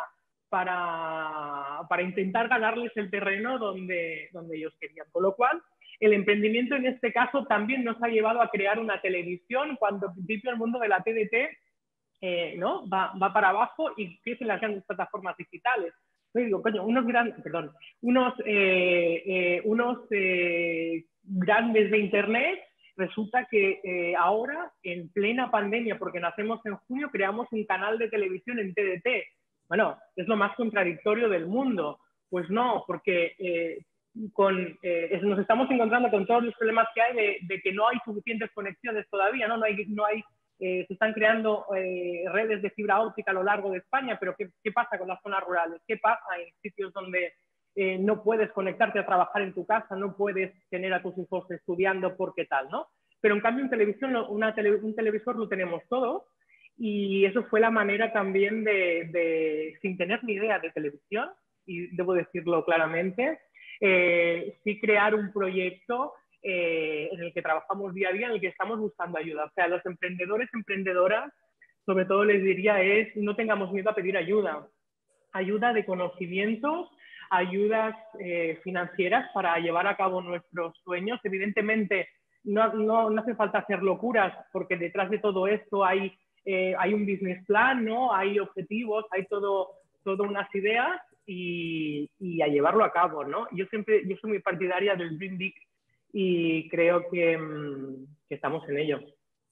Speaker 3: para, para intentar ganarles el terreno donde, donde ellos querían. Con lo cual, el emprendimiento en este caso también nos ha llevado a crear una televisión, cuando al principio el mundo de la T D T eh, ¿no? va, va para abajo y crecen las grandes plataformas digitales. Yo digo, coño, unos grandes, perdón, unos, eh, eh, unos eh, grandes de Internet. Resulta que eh, ahora, en plena pandemia, porque nacemos en junio, creamos un canal de televisión en T D T. Bueno, es lo más contradictorio del mundo. Pues no, porque eh, con, eh, nos estamos encontrando con todos los problemas que hay de, de que no hay suficientes conexiones todavía, ¿no? No hay, no hay, eh, se están creando eh, redes de fibra óptica a lo largo de España, pero ¿qué, qué pasa con las zonas rurales? ¿Qué pasa en sitios donde eh, no puedes conectarte a trabajar en tu casa, no puedes tener a tus hijos estudiando porque tal, ¿no? Pero en cambio en televisión, una tele, un televisor lo tenemos todos, y eso fue la manera también de, de sin tener ni idea de televisión, y debo decirlo claramente, eh, sí crear un proyecto eh, en el que trabajamos día a día, en el que estamos buscando ayuda. O sea, los emprendedores, emprendedoras, sobre todo les diría es no tengamos miedo a pedir ayuda. Ayuda de conocimientos, ayudas eh, financieras para llevar a cabo nuestros sueños. Evidentemente, no, no, no hace falta hacer locuras, porque detrás de todo esto hay, eh, hay un business plan, ¿no? Hay objetivos, hay todo, todo unas ideas y, y a llevarlo a cabo, ¿no? Yo siempre, yo soy muy partidaria del Dream Big y creo que, que estamos en ello.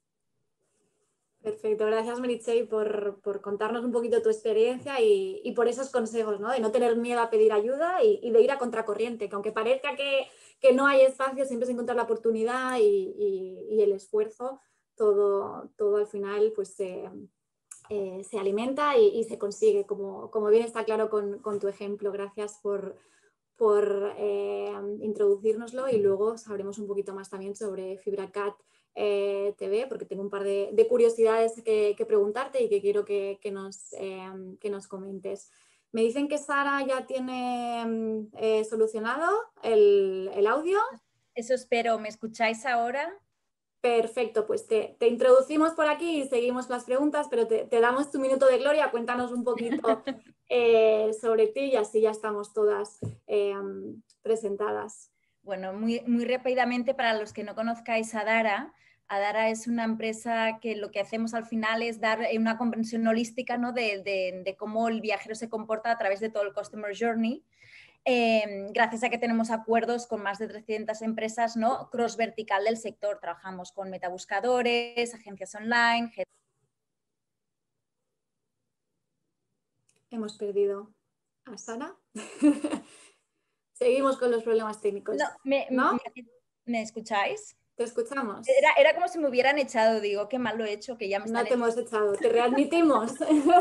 Speaker 1: Perfecto, gracias Meritxell por, por contarnos un poquito tu experiencia y, y por esos consejos, ¿no? De no tener miedo a pedir ayuda y, y de ir a contracorriente, que aunque parezca que, que no hay espacio, siempre es encontrar la oportunidad y, y, y el esfuerzo, todo, todo al final pues se, eh, se alimenta y, y se consigue, como, como bien está claro con, con tu ejemplo. Gracias por, por eh, introducírnoslo y luego sabremos un poquito más también sobre FibraCat Eh, T V, porque tengo un par de, de curiosidades que, que preguntarte y que quiero que, que, nos, eh, que nos comentes. Me dicen que Sara ya tiene eh, solucionado el, el audio.
Speaker 6: Eso espero. ¿Me escucháis ahora?
Speaker 1: Perfecto, pues te, te introducimos por aquí y seguimos las preguntas, pero te, te damos tu minuto de gloria. Cuéntanos un poquito eh, sobre ti y así ya estamos todas eh, presentadas.
Speaker 6: Bueno, muy, muy rápidamente, para los que no conozcáis a Adara, Adara es una empresa que lo que hacemos al final es dar una comprensión holística, ¿no? de, de, de cómo el viajero se comporta a través de todo el Customer Journey. Eh, gracias a que tenemos acuerdos con más de trescientas empresas, ¿no? Cross vertical del sector. Trabajamos con metabuscadores, agencias online.
Speaker 1: Hemos perdido a Sara. Seguimos con los problemas técnicos.
Speaker 6: No, me,
Speaker 1: ¿no?
Speaker 6: me, ¿me escucháis?
Speaker 1: Te escuchamos.
Speaker 6: Era, era como si me hubieran echado, digo, qué mal lo he hecho, que ya me están
Speaker 1: No te
Speaker 6: echando.
Speaker 1: hemos echado, te readmitimos.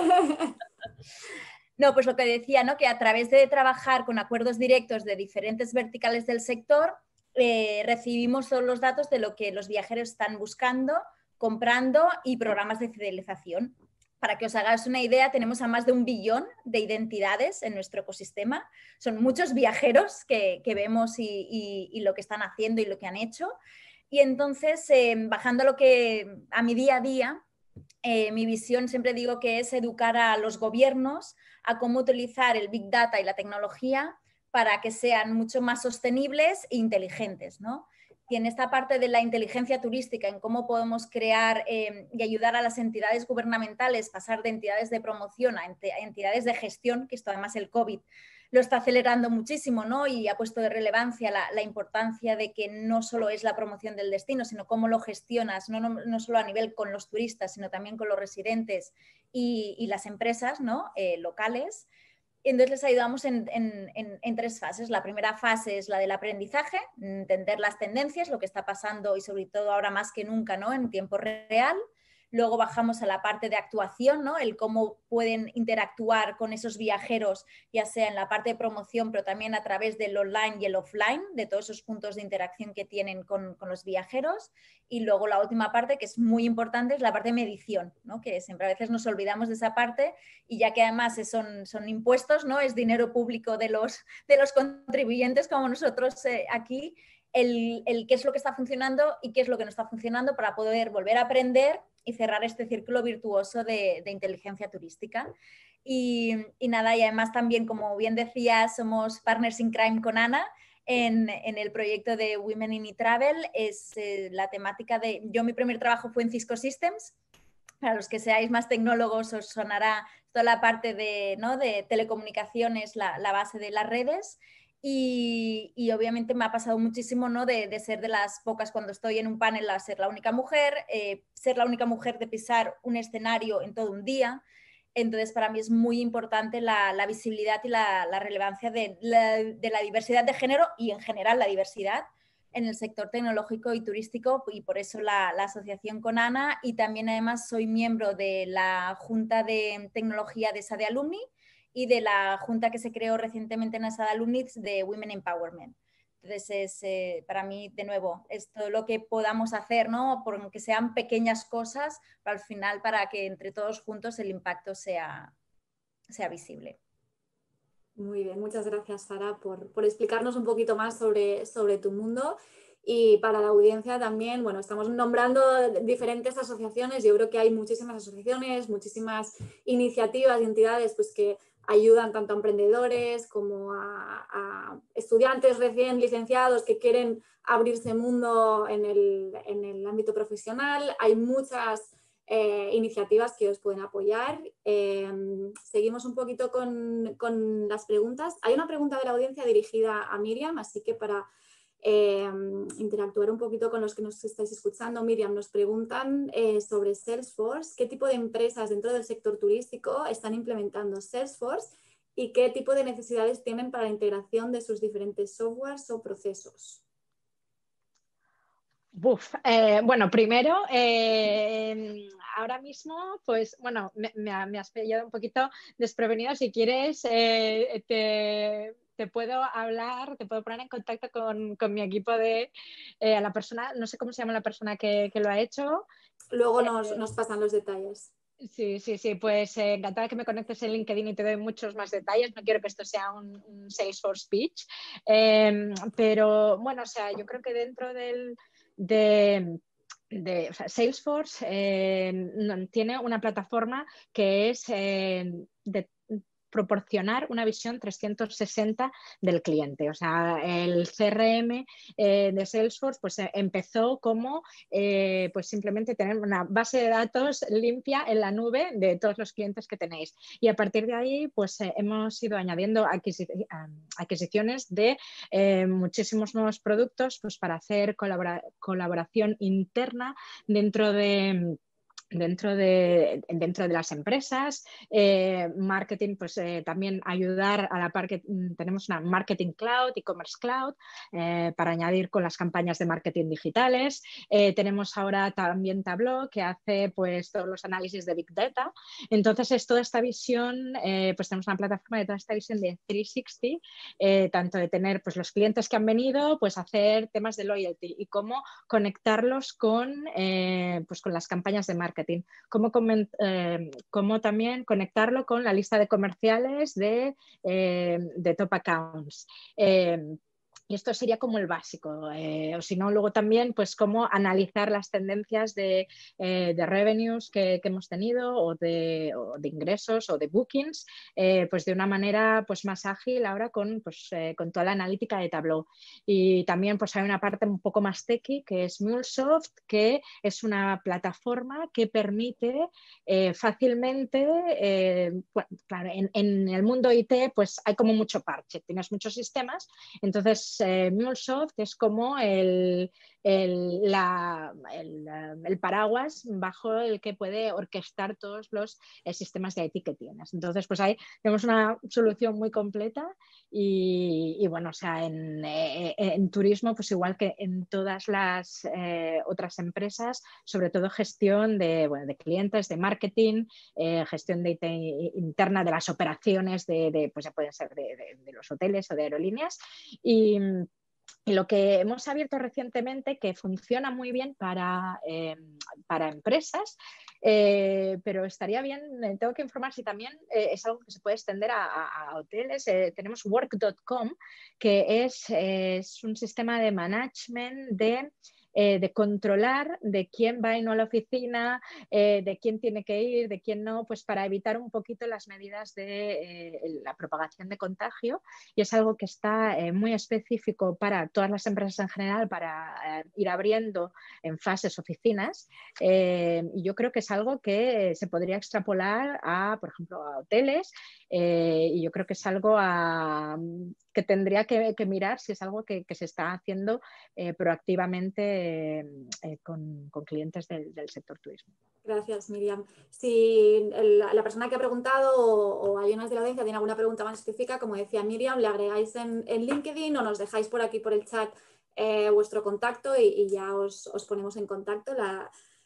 Speaker 6: No, pues lo que decía, ¿no? Que a través de trabajar con acuerdos directos de diferentes verticales del sector, eh, recibimos todos los datos de lo que los viajeros están buscando, comprando y programas de fidelización. Para que os hagáis una idea, tenemos a más de un billón de identidades en nuestro ecosistema. Son muchos viajeros que, que vemos y, y, y lo que están haciendo y lo que han hecho. Y entonces, eh, bajando lo que a mi día a día, eh, mi visión siempre digo que es educar a los gobiernos a cómo utilizar el Big Data y la tecnología para que sean mucho más sostenibles e inteligentes, ¿no? Y en esta parte de la inteligencia turística, en cómo podemos crear eh, y ayudar a las entidades gubernamentales, pasar de entidades de promoción a entidades de gestión, que esto además el COVID lo está acelerando muchísimo, ¿no? Y ha puesto de relevancia la, la importancia de que no solo es la promoción del destino, sino cómo lo gestionas, no, no, no solo a nivel con los turistas, sino también con los residentes y, y las empresas, ¿no? eh, locales. Entonces les ayudamos en, en, en, en tres fases. La primera fase es la del aprendizaje, entender las tendencias, lo que está pasando y sobre todo ahora más que nunca, ¿no? En tiempo real. Luego bajamos a la parte de actuación, ¿no? El cómo pueden interactuar con esos viajeros, ya sea en la parte de promoción, pero también a través del online y el offline, de todos esos puntos de interacción que tienen con, con los viajeros. Y luego la última parte, que es muy importante, es la parte de medición, ¿no? Que siempre a veces nos olvidamos de esa parte y ya que además son, son impuestos, ¿no? Es dinero público de los, de los contribuyentes como nosotros eh, aquí, el, el qué es lo que está funcionando y qué es lo que no está funcionando para poder volver a aprender y cerrar este círculo virtuoso de, de inteligencia turística. Y, y nada, y además también, como bien decía, somos partners in crime con Ana en, en el proyecto de Women in E-Travel. Es eh, la temática de... Yo mi primer trabajo fue en Cisco Systems. Para los que seáis más tecnólogos os sonará toda la parte de, ¿no? de telecomunicaciones, la, la base de las redes. Y, y obviamente me ha pasado muchísimo, ¿no? de, de ser de las pocas cuando estoy en un panel a ser la única mujer, eh, ser la única mujer de pisar un escenario en todo un día. Entonces para mí es muy importante la, la visibilidad y la, la relevancia de la, de la diversidad de género y en general la diversidad en el sector tecnológico y turístico, y por eso la, la asociación con Ana. Y también además soy miembro de la Junta de Tecnología de S A D E Alumni y de la junta que se creó recientemente en Asada Alumnis de Women Empowerment. Entonces, es, eh, para mí, de nuevo, es todo lo que podamos hacer, ¿no? Por aunque sean pequeñas cosas, pero al final para que entre todos juntos el impacto sea, sea visible.
Speaker 1: Muy bien, muchas gracias, Sara, por, por explicarnos un poquito más sobre, sobre tu mundo. Y para la audiencia también, bueno, estamos nombrando diferentes asociaciones. Yo creo que hay muchísimas asociaciones, muchísimas iniciativas y entidades pues, que ayudan tanto a emprendedores como a, a estudiantes recién licenciados que quieren abrirse mundo en el, en el ámbito profesional. Hay muchas eh, iniciativas que os pueden apoyar. Eh, seguimos un poquito con, con las preguntas. Hay una pregunta de la audiencia dirigida a Miriam, así que para eh, interactuar un poquito con los que nos estáis escuchando, Miriam, nos preguntan eh, sobre Salesforce. ¿Qué tipo de empresas dentro del sector turístico están implementando Salesforce y qué tipo de necesidades tienen para la integración de sus diferentes softwares o procesos?
Speaker 5: Uf, eh, bueno, primero, eh, ahora mismo, pues, bueno, me, me, me has pillado un poquito desprevenido. Si quieres, eh, te, te puedo hablar, te puedo poner en contacto con, con mi equipo de eh, la persona, no sé cómo se llama la persona que, que lo ha hecho.
Speaker 1: Luego nos,
Speaker 5: eh,
Speaker 1: nos pasan los detalles.
Speaker 5: Sí, sí, sí, pues eh, encantada que me conectes en LinkedIn y te doy muchos más detalles. No quiero que esto sea un, un Salesforce pitch, eh, pero bueno, o sea, yo creo que dentro del, de, de o sea, Salesforce eh, tiene una plataforma que es eh, de proporcionar una visión trescientos sesenta del cliente. O sea, el C R M eh, de Salesforce pues, eh, empezó como eh, pues simplemente tener una base de datos limpia en la nube de todos los clientes que tenéis. Y a partir de ahí pues, eh, hemos ido añadiendo adquisi adquisiciones de eh, muchísimos nuevos productos pues, para hacer colabora colaboración interna dentro de... Dentro de, dentro de las empresas, eh, marketing, pues eh, también ayudar a la par que tenemos una marketing cloud, e-commerce cloud, eh, para añadir con las campañas de marketing digitales. Eh, tenemos ahora también Tableau, que hace pues todos los análisis de Big Data. Entonces es toda esta visión, eh, pues tenemos una plataforma de toda esta visión de trescientos sesenta, eh, tanto de tener pues los clientes que han venido, pues hacer temas de loyalty y cómo conectarlos con, eh, pues con las campañas de marketing. Cómo, eh, cómo también conectarlo con la lista de comerciales de, eh, de top accounts. Eh, Y esto sería como el básico, eh, o si no, luego también pues cómo analizar las tendencias de, eh, de revenues que, que, hemos tenido o de, o de ingresos o de bookings, eh, pues de una manera pues más ágil ahora con, pues, eh, con toda la analítica de Tableau. Y también pues hay una parte un poco más techy que es MuleSoft, que es una plataforma que permite eh, fácilmente, eh, bueno, claro, en, en el mundo I T pues hay como mucho parche, tienes muchos sistemas, entonces Eh, MuleSoft es como el, el, la, el, el paraguas bajo el que puede orquestar todos los eh, sistemas de I T que tienes. Entonces, pues ahí tenemos una solución muy completa y, y bueno, o sea, en, eh, en turismo, pues igual que en todas las eh, otras empresas, sobre todo gestión de, bueno, de clientes, de marketing, eh, gestión de I T interna de las operaciones de, de pues ya pueden ser de, de, de los hoteles o de aerolíneas. Y, y lo que hemos abierto recientemente, que funciona muy bien para, eh, para empresas, eh, pero estaría bien, eh, tengo que informar si también eh, es algo que se puede extender a, a, a hoteles. Eh, tenemos work punto com, que es, eh, es un sistema de management de... Eh, de controlar de quién va y no a la oficina, eh, de quién tiene que ir, de quién no, pues para evitar un poquito las medidas de eh, la propagación de contagio, y es algo que está eh, muy específico para todas las empresas en general para eh, ir abriendo en fases oficinas, eh, y yo creo que es algo que se podría extrapolar a, por ejemplo, a hoteles, eh, y yo creo que es algo a, que tendría que, que mirar si es algo que, que se está haciendo eh, proactivamente Eh, eh, con, con clientes del, del sector turismo.
Speaker 1: Gracias, Miriam. Si el, la persona que ha preguntado o, o alguien más de la audiencia tiene alguna pregunta más específica, como decía Miriam, le agregáis en, en LinkedIn o nos dejáis por aquí por el chat eh, vuestro contacto y, y ya os, os ponemos en contacto. La,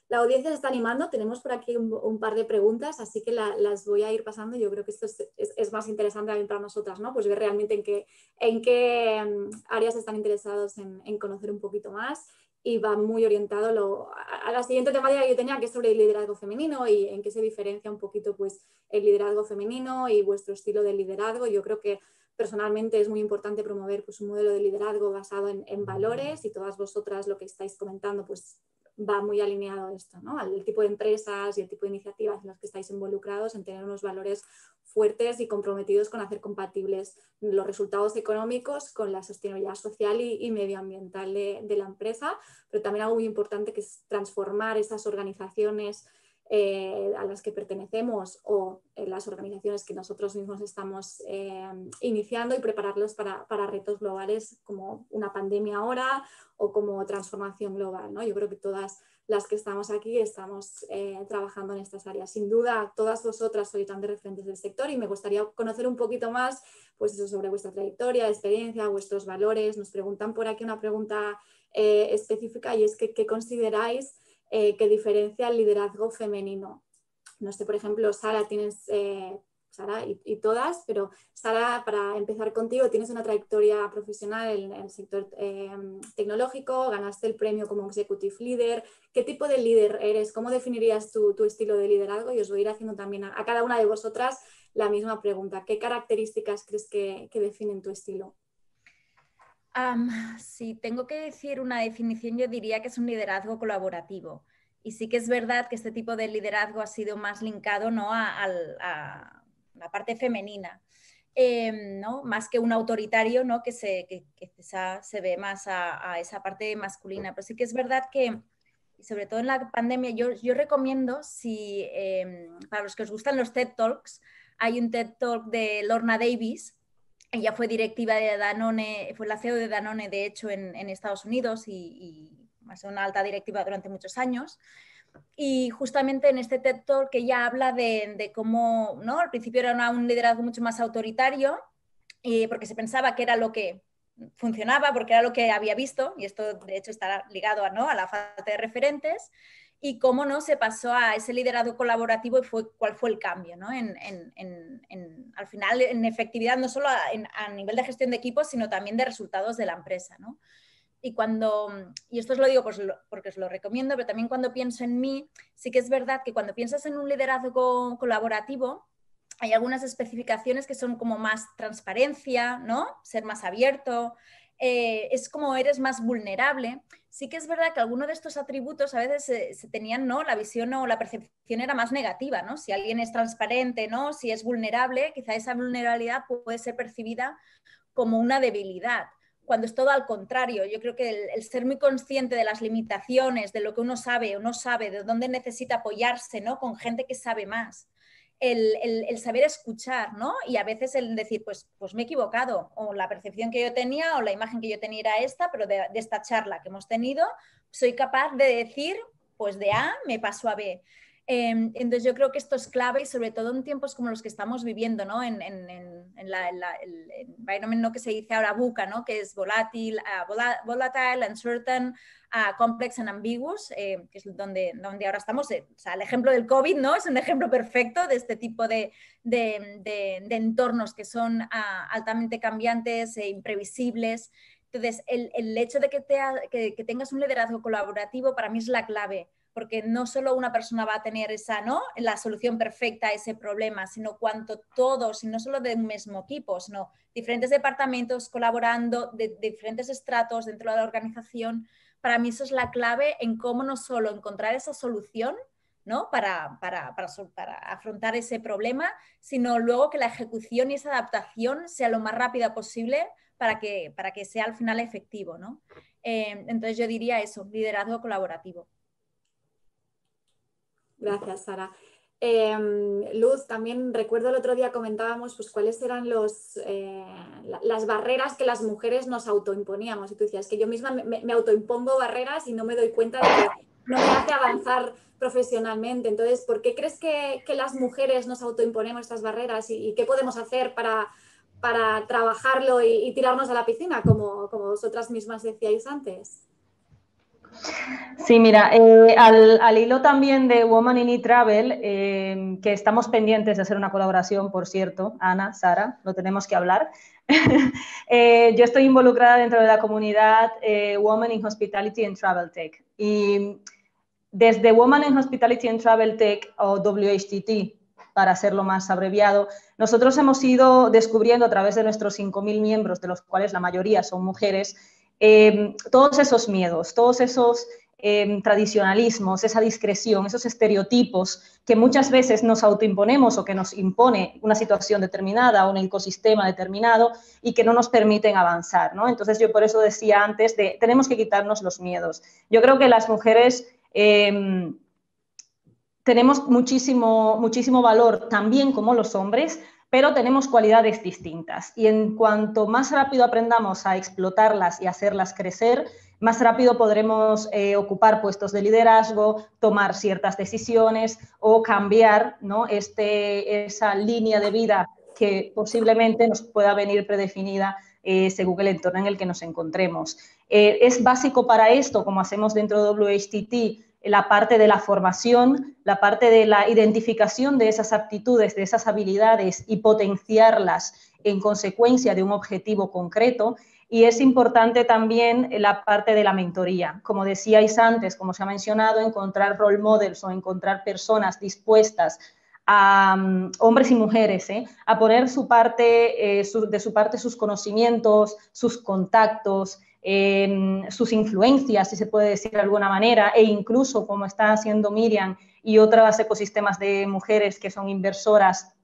Speaker 1: La audiencia se está animando, tenemos por aquí un, un par de preguntas, así que la, las voy a ir pasando. Yo creo que esto es, es, es más interesante también para nosotras, ¿no? Pues ver realmente en qué, en qué áreas están interesados en, en conocer un poquito más, y va muy orientado lo, a, a la siguiente temática que yo tenía, que es sobre el liderazgo femenino y en qué se diferencia un poquito pues, el liderazgo femenino y vuestro estilo de liderazgo. Yo creo que personalmente es muy importante promover pues, un modelo de liderazgo basado en, en valores, y todas vosotras lo que estáis comentando pues va muy alineado a esto, ¿no? Al tipo de empresas y el tipo de iniciativas en las que estáis involucrados, en tener unos valores fuertes y comprometidos con hacer compatibles los resultados económicos con la sostenibilidad social y, y medioambiental de, de la empresa, pero también algo muy importante que es transformar esas organizaciones eh, a las que pertenecemos o en las organizaciones que nosotros mismos estamos eh, iniciando, y prepararlos para, para retos globales como una pandemia ahora o como transformación global, ¿no? Yo creo que todas las que estamos aquí estamos eh, trabajando en estas áreas. Sin duda, todas vosotras sois grandes referentes del sector, y me gustaría conocer un poquito más pues eso, sobre vuestra trayectoria, experiencia, vuestros valores. Nos preguntan por aquí una pregunta eh, específica, y es que ¿qué consideráis eh, que diferencia el liderazgo femenino? No sé, por ejemplo, Sara, tienes... Eh, Sara y, y todas, pero Sara, para empezar contigo, tienes una trayectoria profesional en, en el sector eh, tecnológico, ganaste el premio como Executive Leader. ¿Qué tipo de líder eres? ¿Cómo definirías tu, tu estilo de liderazgo? Y os voy a ir haciendo también a, a cada una de vosotras la misma pregunta. ¿Qué características crees que, que definen tu estilo?
Speaker 6: Um, si tengo que decir una definición, yo diría que es un liderazgo colaborativo. Y sí que es verdad que este tipo de liderazgo ha sido más linkado, ¿no? a, a, a la parte femenina, eh, ¿no? Más que un autoritario, ¿no? que, se, que, que quizá se ve más a, a esa parte masculina. Pero sí que es verdad que, sobre todo en la pandemia, yo, yo recomiendo, si, eh, para los que os gustan los TED Talks, hay un TED Talk de Lorna Davis. Ella fue directiva de Danone, fue la C E O de Danone, de hecho, en, en Estados Unidos, y, y ha sido una alta directiva durante muchos años. Y justamente en este TED Talk que ella habla de, de cómo, ¿no? Al principio era una, un liderazgo mucho más autoritario, y porque se pensaba que era lo que funcionaba, porque era lo que había visto, y esto de hecho está ligado a, ¿no? a la falta de referentes, y cómo no se pasó a ese liderazgo colaborativo, y fue, cuál fue el cambio, ¿no? en, en, en, en, al final en efectividad, no solo a, en, a nivel de gestión de equipos, sino también de resultados de la empresa, ¿no? Y cuando, y esto os lo digo pues lo, porque os lo recomiendo, pero también cuando pienso en mí, sí que es verdad que cuando piensas en un liderazgo colaborativo, hay algunas especificaciones que son como más transparencia, ¿no? Ser más abierto, eh, es como eres más vulnerable. Sí que es verdad que algunos de estos atributos a veces se, se tenían, ¿no? La visión o la percepción era más negativa, ¿no? Si alguien es transparente, ¿no? Si es vulnerable, quizá esa vulnerabilidad puede ser percibida como una debilidad, cuando es todo al contrario. Yo creo que el, el ser muy consciente de las limitaciones, de lo que uno sabe o no sabe, de dónde necesita apoyarse, ¿no? Con gente que sabe más. El, el, el saber escuchar, ¿no? Y a veces el decir, pues, pues me he equivocado, o la percepción que yo tenía o la imagen que yo tenía era esta, pero de, de esta charla que hemos tenido, soy capaz de decir, pues de A me paso a B. Eh, entonces yo creo que esto es clave, y sobre todo en tiempos como los que estamos viviendo, ¿no? En, en, en, la, en la, el environment, ¿no? que se dice ahora VUCA, ¿no? Que es volátil, uh, volatile, uncertain, uh, complex and ambiguous, eh, que es donde, donde ahora estamos. Eh, o sea, el ejemplo del COVID, ¿no? Es un ejemplo perfecto de este tipo de, de, de, de entornos que son uh, altamente cambiantes e imprevisibles. Entonces, el, el hecho de que, te ha, que, que tengas un liderazgo colaborativo para mí es la clave, porque no solo una persona va a tener esa, ¿no? la solución perfecta a ese problema, sino cuanto todos, y no solo de un mismo equipo, sino diferentes departamentos colaborando, de, de diferentes estratos dentro de la organización. Para mí eso es la clave en cómo no solo encontrar esa solución, ¿no? para, para, para, para afrontar ese problema, sino luego que la ejecución y esa adaptación sea lo más rápida posible para que, para que sea al final efectivo, ¿no? Eh, entonces yo diría eso, liderazgo colaborativo.
Speaker 1: Gracias, Sara. Eh, Luz, también recuerdo el otro día comentábamos pues, cuáles eran los, eh, las barreras que las mujeres nos autoimponíamos. Y tú decías que yo misma me, me autoimpongo barreras y no me doy cuenta de que no me hace avanzar profesionalmente. Entonces, ¿por qué crees que, que las mujeres nos autoimponemos estas barreras y, y qué podemos hacer para, para trabajarlo y, y tirarnos a la piscina, como, como vosotras mismas decíais antes?
Speaker 2: Sí, mira, eh, al, al hilo también de Women in E-Travel, eh, que estamos pendientes de hacer una colaboración, por cierto, Ana, Sara, lo tenemos que hablar. eh, yo estoy involucrada dentro de la comunidad eh, Women in Hospitality and Travel Tech. Y desde Women in Hospitality and Travel Tech, o W H T T, para hacerlo más abreviado, nosotros hemos ido descubriendo a través de nuestros cinco mil miembros, de los cuales la mayoría son mujeres, eh, todos esos miedos, todos esos eh, tradicionalismos, esa discreción, esos estereotipos que muchas veces nos autoimponemos o que nos impone una situación determinada o un ecosistema determinado y que no nos permiten avanzar, ¿no? Entonces yo por eso decía antes de tenemos que quitarnos los miedos. Yo creo que las mujeres eh, tenemos muchísimo, muchísimo valor también como los hombres, pero tenemos cualidades distintas y en cuanto más rápido aprendamos a explotarlas y hacerlas crecer, más rápido podremos eh, ocupar puestos de liderazgo, tomar ciertas decisiones o cambiar, ¿no? este, esa línea de vida que posiblemente nos pueda venir predefinida eh, según el entorno en el que nos encontremos. Eh, es básico para esto, como hacemos dentro de W H T T, la parte de la formación, la parte de la identificación de esas aptitudes, de esas habilidades y potenciarlas en consecuencia de un objetivo concreto. Y es importante también la parte de la mentoría. Como decíais antes, como se ha mencionado, encontrar role models o encontrar personas dispuestas a um, hombres y mujeres, ¿eh? a poner su parte, eh, su, de su parte sus conocimientos, sus contactos, eh, sus influencias, si se puede decir de alguna manera, e incluso, como está haciendo Miriam y otros ecosistemas de mujeres que son inversoras,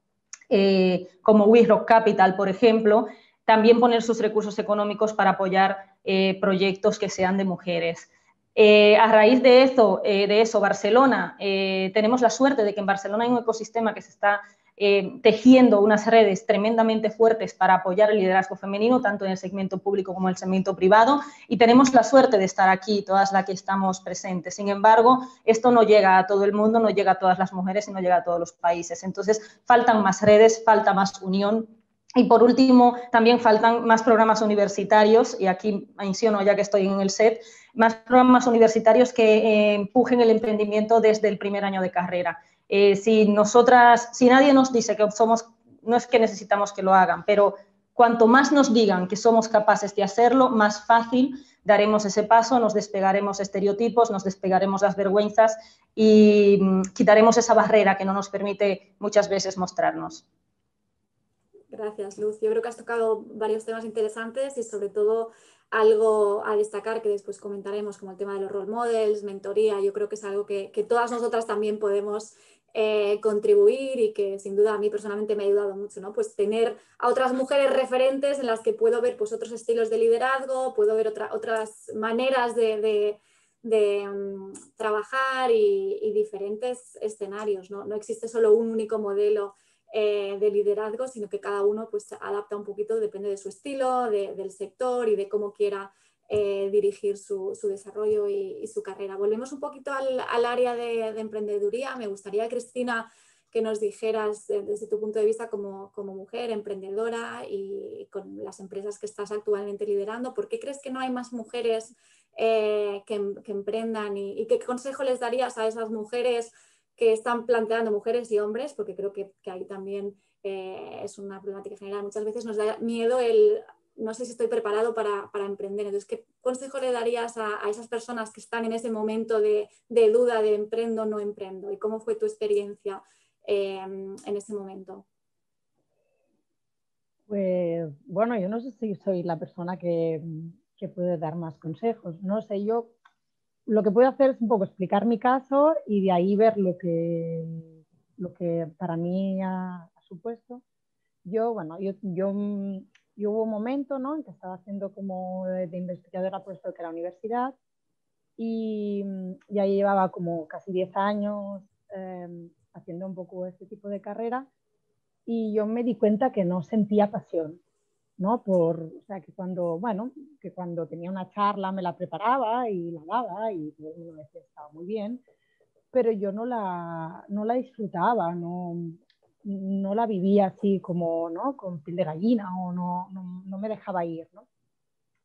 Speaker 2: eh, como We Rock Capital, por ejemplo, también poner sus recursos económicos para apoyar eh, proyectos que sean de mujeres. Eh, a raíz de eso, eh, de eso Barcelona, eh, tenemos la suerte de que en Barcelona hay un ecosistema que se está eh, tejiendo unas redes tremendamente fuertes para apoyar el liderazgo femenino, tanto en el segmento público como en el segmento privado, y tenemos la suerte de estar aquí, todas las que estamos presentes. Sin embargo, esto no llega a todo el mundo, no llega a todas las mujeres y no llega a todos los países. Entonces, faltan más redes, falta más unión. Y por último, también faltan más programas universitarios, y aquí menciono, ya que estoy en el S E T, más programas universitarios que eh, empujen el emprendimiento desde el primer año de carrera. Eh, si nosotras, si nadie nos dice que somos, no es que necesitamos que lo hagan, pero cuanto más nos digan que somos capaces de hacerlo, más fácil daremos ese paso, nos despegaremos estereotipos, nos despegaremos las vergüenzas y mm, quitaremos esa barrera que no nos permite muchas veces mostrarnos.
Speaker 1: Gracias, Luz. Yo creo que has tocado varios temas interesantes y sobre todo algo a destacar que después comentaremos, como el tema de los role models, mentoría. Yo creo que es algo que, que todas nosotras también podemos eh, contribuir y que sin duda a mí personalmente me ha ayudado mucho, ¿no? Pues tener a otras mujeres referentes en las que puedo ver pues, otros estilos de liderazgo, puedo ver otra, otras maneras de, de, de um, trabajar y, y diferentes escenarios, ¿no? No existe solo un único modelo Eh, de liderazgo, sino que cada uno pues adapta un poquito, depende de su estilo, de, del sector y de cómo quiera eh, dirigir su, su desarrollo y, y su carrera. Volvemos un poquito al, al área de, de emprendeduría. Me gustaría, Cristina, que nos dijeras eh, desde tu punto de vista como, como mujer emprendedora y con las empresas que estás actualmente liderando, ¿por qué crees que no hay más mujeres eh, que, que emprendan y, y qué consejo les darías a esas mujeres que están planteando, mujeres y hombres, porque creo que, que ahí también eh, es una problemática general? Muchas veces nos da miedo el, no sé si estoy preparado para, para emprender. Entonces, ¿qué consejo le darías a, a esas personas que están en ese momento de, de duda de emprendo o no emprendo? ¿Y cómo fue tu experiencia eh, en ese momento?
Speaker 4: Pues bueno, yo no sé si soy la persona que, que puede dar más consejos. No sé, yo lo que puedo hacer es un poco explicar mi caso y de ahí ver lo que, lo que para mí ha, ha supuesto. Yo, bueno, yo, yo, yo hubo un momento, ¿no?, en que estaba haciendo como de, de investigadora por esto que era universidad y ya llevaba como casi diez años eh, haciendo un poco este tipo de carrera y yo me di cuenta que no sentía pasión, ¿no? Por, o sea, que cuando, bueno, que cuando tenía una charla me la preparaba y la daba y todo el mundo me decía estaba muy bien, pero yo no la, no la disfrutaba, no, no la vivía así como, ¿no?, con piel de gallina o no, no, no me dejaba ir, ¿no?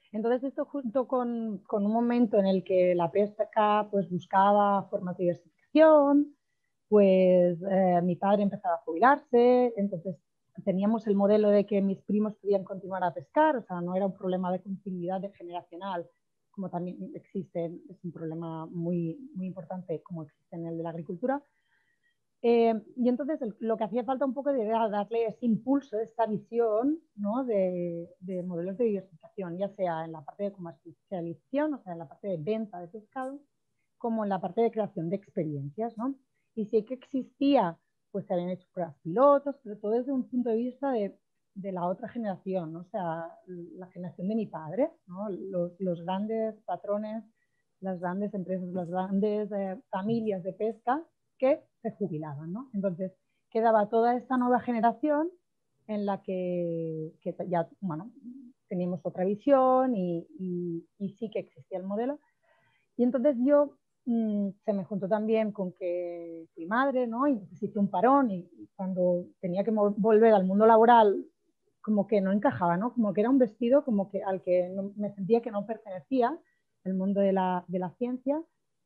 Speaker 4: Entonces esto junto con, con un momento en el que la pesca pues, buscaba formas de diversificación, pues eh, mi padre empezaba a jubilarse, entonces teníamos el modelo de que mis primos podían continuar a pescar, o sea, no era un problema de continuidad de generacional, como también existe, es un problema muy, muy importante como existe en el de la agricultura. Eh, y entonces el, lo que hacía falta un poco era darle ese impulso, esta visión, ¿no? de, de modelos de diversificación, ya sea en la parte de comercialización, o sea, en la parte de venta de pescado, como en la parte de creación de experiencias, ¿no? Y sí que existía, pues se habían hecho pruebas pilotos, pero todo desde un punto de vista de, de la otra generación, ¿no? O sea, la generación de mi padre, ¿no? Los, los grandes patrones, las grandes empresas, las grandes eh, familias de pesca que se jubilaban, ¿no? Entonces, quedaba toda esta nueva generación en la que, que ya, bueno, teníamos otra visión y, y, y sí que existía el modelo. Y entonces yo mmm, se me juntó también con que fui madre, ¿no? Y entonces hice un parón y, y cuando tenía que volver al mundo laboral, como que no encajaba, ¿no? Como que era un vestido como que, al que no, me sentía que no pertenecía, el mundo de la, de la ciencia.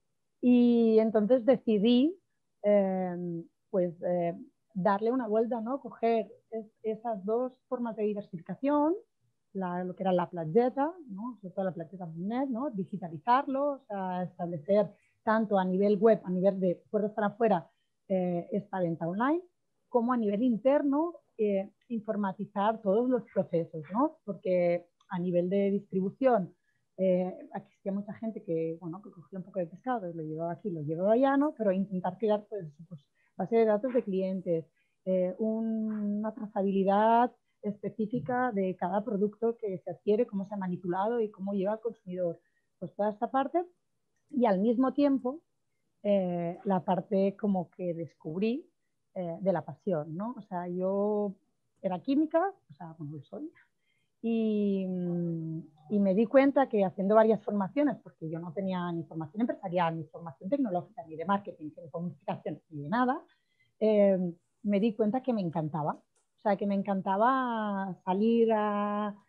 Speaker 4: Y entonces decidí, eh, pues, eh, darle una vuelta, ¿no? Coger es, esas dos formas de diversificación, la, lo que era la playeta, ¿no? Sobre todo la playeta punto net, ¿no? Digitalizarlo, o sea, establecer tanto a nivel web, a nivel de puertas para afuera, eh, esta venta online, como a nivel interno, eh, informatizar todos los procesos, ¿no? Porque a nivel de distribución, eh, aquí existía mucha gente que, bueno, que cogía un poco de pescado y lo llevaba aquí, lo llevaba allá, ¿no? Pero intentar crear, pues, pues base de datos de clientes, eh, un, una trazabilidad específica de cada producto que se adquiere, cómo se ha manipulado y cómo llega al consumidor. Pues toda esta parte y al mismo tiempo eh, la parte como que descubrí eh, de la pasión, ¿no? O sea, yo era química, o sea, bueno, lo soy, y, y me di cuenta que haciendo varias formaciones, porque yo no tenía ni formación empresarial, ni formación tecnológica, ni de marketing, ni de comunicación, ni de nada, eh, me di cuenta que me encantaba. O sea, que me encantaba salir a, a,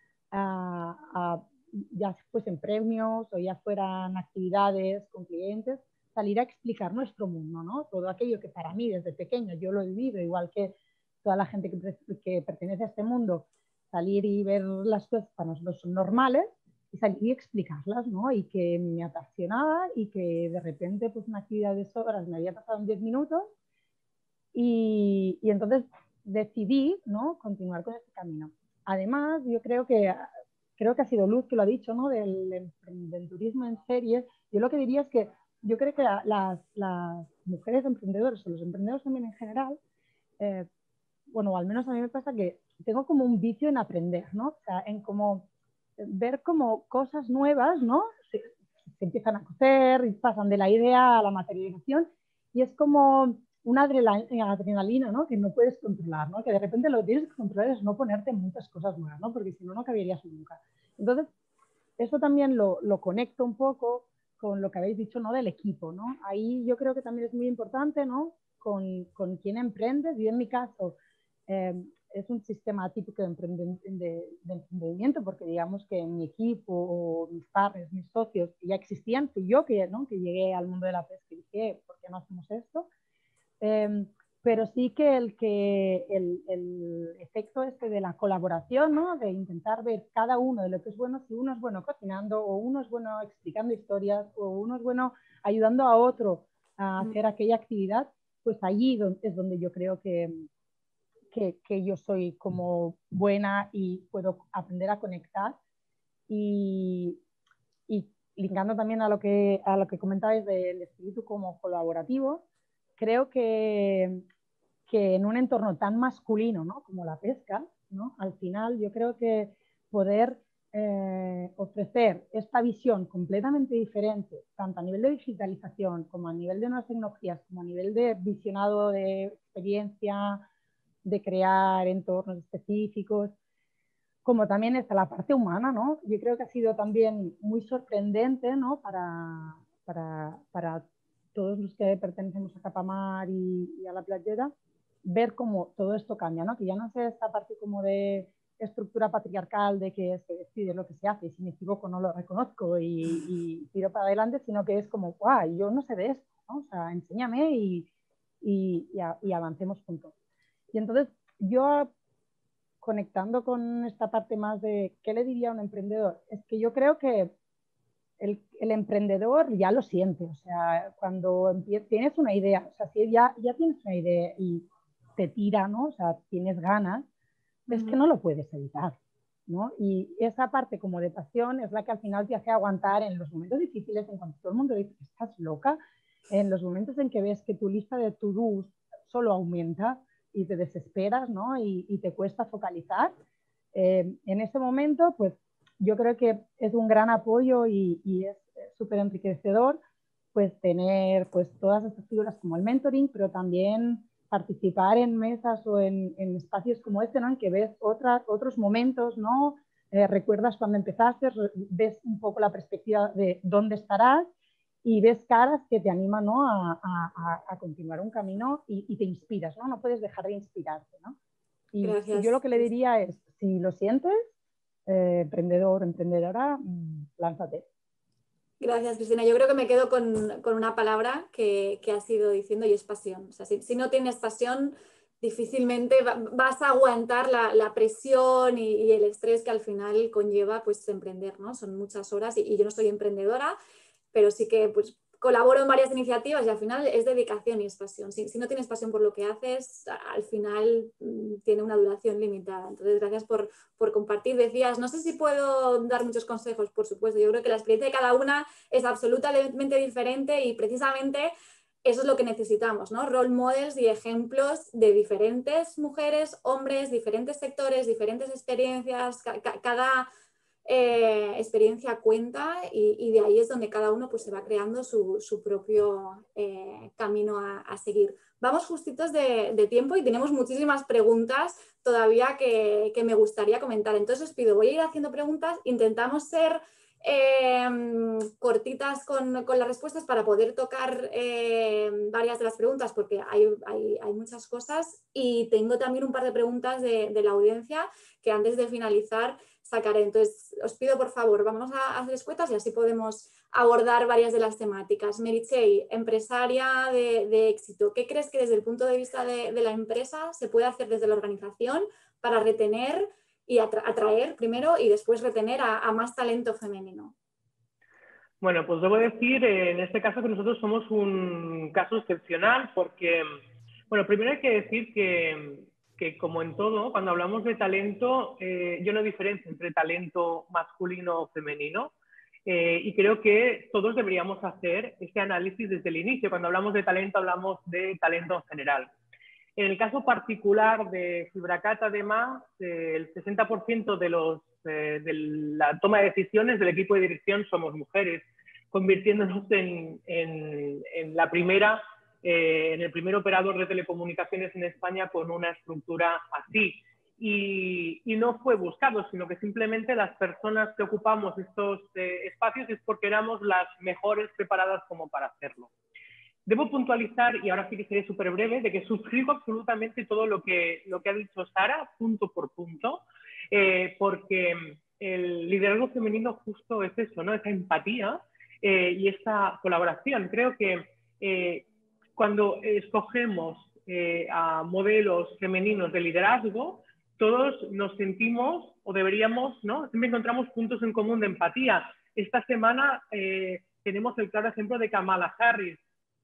Speaker 4: a ya fuesen premios o ya fueran actividades con clientes, salir a explicar nuestro mundo, ¿no? Todo aquello que para mí desde pequeño yo lo he vivido, igual que toda la gente que, que pertenece a este mundo, salir y ver las cosas para nosotros son normales y salir y explicarlas, ¿no? Y que me apasionaba y que de repente pues una actividad de horas me había pasado en diez minutos y, y entonces decidí, ¿no? Continuar con este camino. Además, yo creo que creo que ha sido Luz que lo ha dicho, ¿no? Del emprendedurismo en serie. Yo lo que diría es que yo creo que las, las mujeres emprendedoras o los emprendedores también en general, eh, bueno, al menos a mí me pasa que tengo como un vicio en aprender, ¿no? O sea, en como ver como cosas nuevas, ¿no? Se, se empiezan a cocer y pasan de la idea a la materialización y es como una adrenalina, ¿no? Que no puedes controlar, ¿no? Que de repente lo que tienes que controlar es no ponerte muchas cosas nuevas, ¿no? Porque si no, no caberías nunca. Entonces, eso también lo, lo conecto un poco con lo que habéis dicho, ¿no? Del equipo, ¿no? Ahí yo creo que también es muy importante, ¿no? Con, con quién emprendes. Y en mi caso, eh, es un sistema típico de, emprendimiento, de, de emprendimiento, porque digamos que mi equipo o mis partners, mis socios, que ya existían, fui yo que, ¿no? que llegué al mundo de la pesca y dije, ¿por qué no hacemos esto? Eh, pero sí que el, que el, el efecto este de la colaboración, ¿no? De intentar ver cada uno de lo que es bueno, si uno es bueno cocinando, o uno es bueno explicando historias, o uno es bueno ayudando a otro a hacer aquella actividad, pues allí es donde yo creo que, que, que yo soy como buena y puedo aprender a conectar. Y, y linkando también a lo que, a lo que comentabais del espíritu como colaborativo, creo que, que en un entorno tan masculino, ¿no? como la pesca, ¿no? al final yo creo que poder eh, ofrecer esta visión completamente diferente, tanto a nivel de digitalización como a nivel de nuevas tecnologías, como a nivel de visionado de experiencia, de crear entornos específicos, como también está la parte humana, ¿no? Yo creo que ha sido también muy sorprendente, ¿no? Para, para, para todos los que pertenecemos a Capamar y, y a la playera, ver cómo todo esto cambia, ¿no? Que ya no sé esta parte como de estructura patriarcal de que se decide lo que se hace y si me equivoco no lo reconozco y, y tiro para adelante, sino que es como, guau, yo no sé de esto, ¿no? O sea, enséñame y, y, y, a, y avancemos juntos. Y entonces yo, conectando con esta parte más de qué le diría a un emprendedor, es que yo creo que el, el emprendedor ya lo siente, o sea, cuando tienes una idea, o sea, si ya, ya tienes una idea y te tira, ¿no? O sea, tienes ganas, es que no lo puedes evitar, ¿no? Y esa parte como de pasión es la que al final te hace aguantar en los momentos difíciles, en cuanto todo el mundo dice que estás loca, en los momentos en que ves que tu lista de to-dos solo aumenta y te desesperas, ¿no? Y, y te cuesta focalizar. Eh, en ese momento, pues yo creo que es un gran apoyo y, y es súper enriquecedor pues tener pues todas estas figuras como el mentoring, pero también participar en mesas o en, en espacios como este, ¿no? En que ves otras, otros momentos, ¿no? Eh, recuerdas cuando empezaste, ves un poco la perspectiva de dónde estarás y ves caras que te animan, ¿no? a, a, a continuar un camino y, y te inspiras, ¿no? No puedes dejar de inspirarte, ¿no? Y, y yo lo que le diría es, si lo sientes, eh, emprendedor, emprendedora, lánzate.
Speaker 1: Gracias, Cristina. Yo creo que me quedo con, con una palabra que, que has ido diciendo y es pasión. O sea, si, si no tienes pasión, difícilmente va, vas a aguantar la, la presión y, y el estrés que al final conlleva pues, emprender, ¿no? Son muchas horas y, y yo no soy emprendedora, pero sí que pues, colaboro en varias iniciativas y al final es dedicación y es pasión. Si, si no tienes pasión por lo que haces, al final mmm, tiene una duración limitada. Entonces, gracias por, por compartir. Decías, no sé si puedo dar muchos consejos, por supuesto. Yo creo que la experiencia de cada una es absolutamente diferente y precisamente eso es lo que necesitamos, ¿no? Role models y ejemplos de diferentes mujeres, hombres, diferentes sectores, diferentes experiencias, ca cada... Eh, experiencia cuenta y, y de ahí es donde cada uno pues, se va creando su, su propio eh, camino a, a seguir. Vamos justitos de, de tiempo y tenemos muchísimas preguntas todavía que, que me gustaría comentar. Entonces os pido, voy a ir haciendo preguntas, intentamos ser eh, cortitas con, con las respuestas para poder tocar eh, varias de las preguntas porque hay, hay, hay muchas cosas y tengo también un par de preguntas de, de la audiencia que antes de finalizar sacaré. Entonces, os pido por favor, vamos a hacer escuetas y así podemos abordar varias de las temáticas. Meritxell, empresaria de, de éxito, ¿qué crees que desde el punto de vista de, de la empresa se puede hacer desde la organización para retener y atra atraer primero y después retener a, a más talento femenino?
Speaker 3: Bueno, pues debo decir eh, en este caso que nosotros somos un caso excepcional porque, bueno, primero hay que decir que, que como en todo, cuando hablamos de talento, eh, yo no diferencio entre talento masculino o femenino eh, y creo que todos deberíamos hacer este análisis desde el inicio. Cuando hablamos de talento, hablamos de talento en general. En el caso particular de Fibracat, además, eh, el sesenta por ciento de, los, eh, de la toma de decisiones del equipo de dirección somos mujeres, convirtiéndonos en, en, en, la primera, eh, en el primer operador de telecomunicaciones en España con una estructura así. Y, y no fue buscado, sino que simplemente las personas que ocupamos estos eh, espacios es porque éramos las mejores preparadas como para hacerlo. Debo puntualizar, y ahora sí que seré súper breve, de que suscribo absolutamente todo lo que, lo que ha dicho Sara, punto por punto, eh, porque el liderazgo femenino justo es eso, ¿no? Esa empatía eh, y esta colaboración. Creo que eh, cuando escogemos eh, a modelos femeninos de liderazgo, todos nos sentimos o deberíamos, ¿no? Siempre encontramos puntos en común de empatía. Esta semana eh, tenemos el claro ejemplo de Kamala Harris.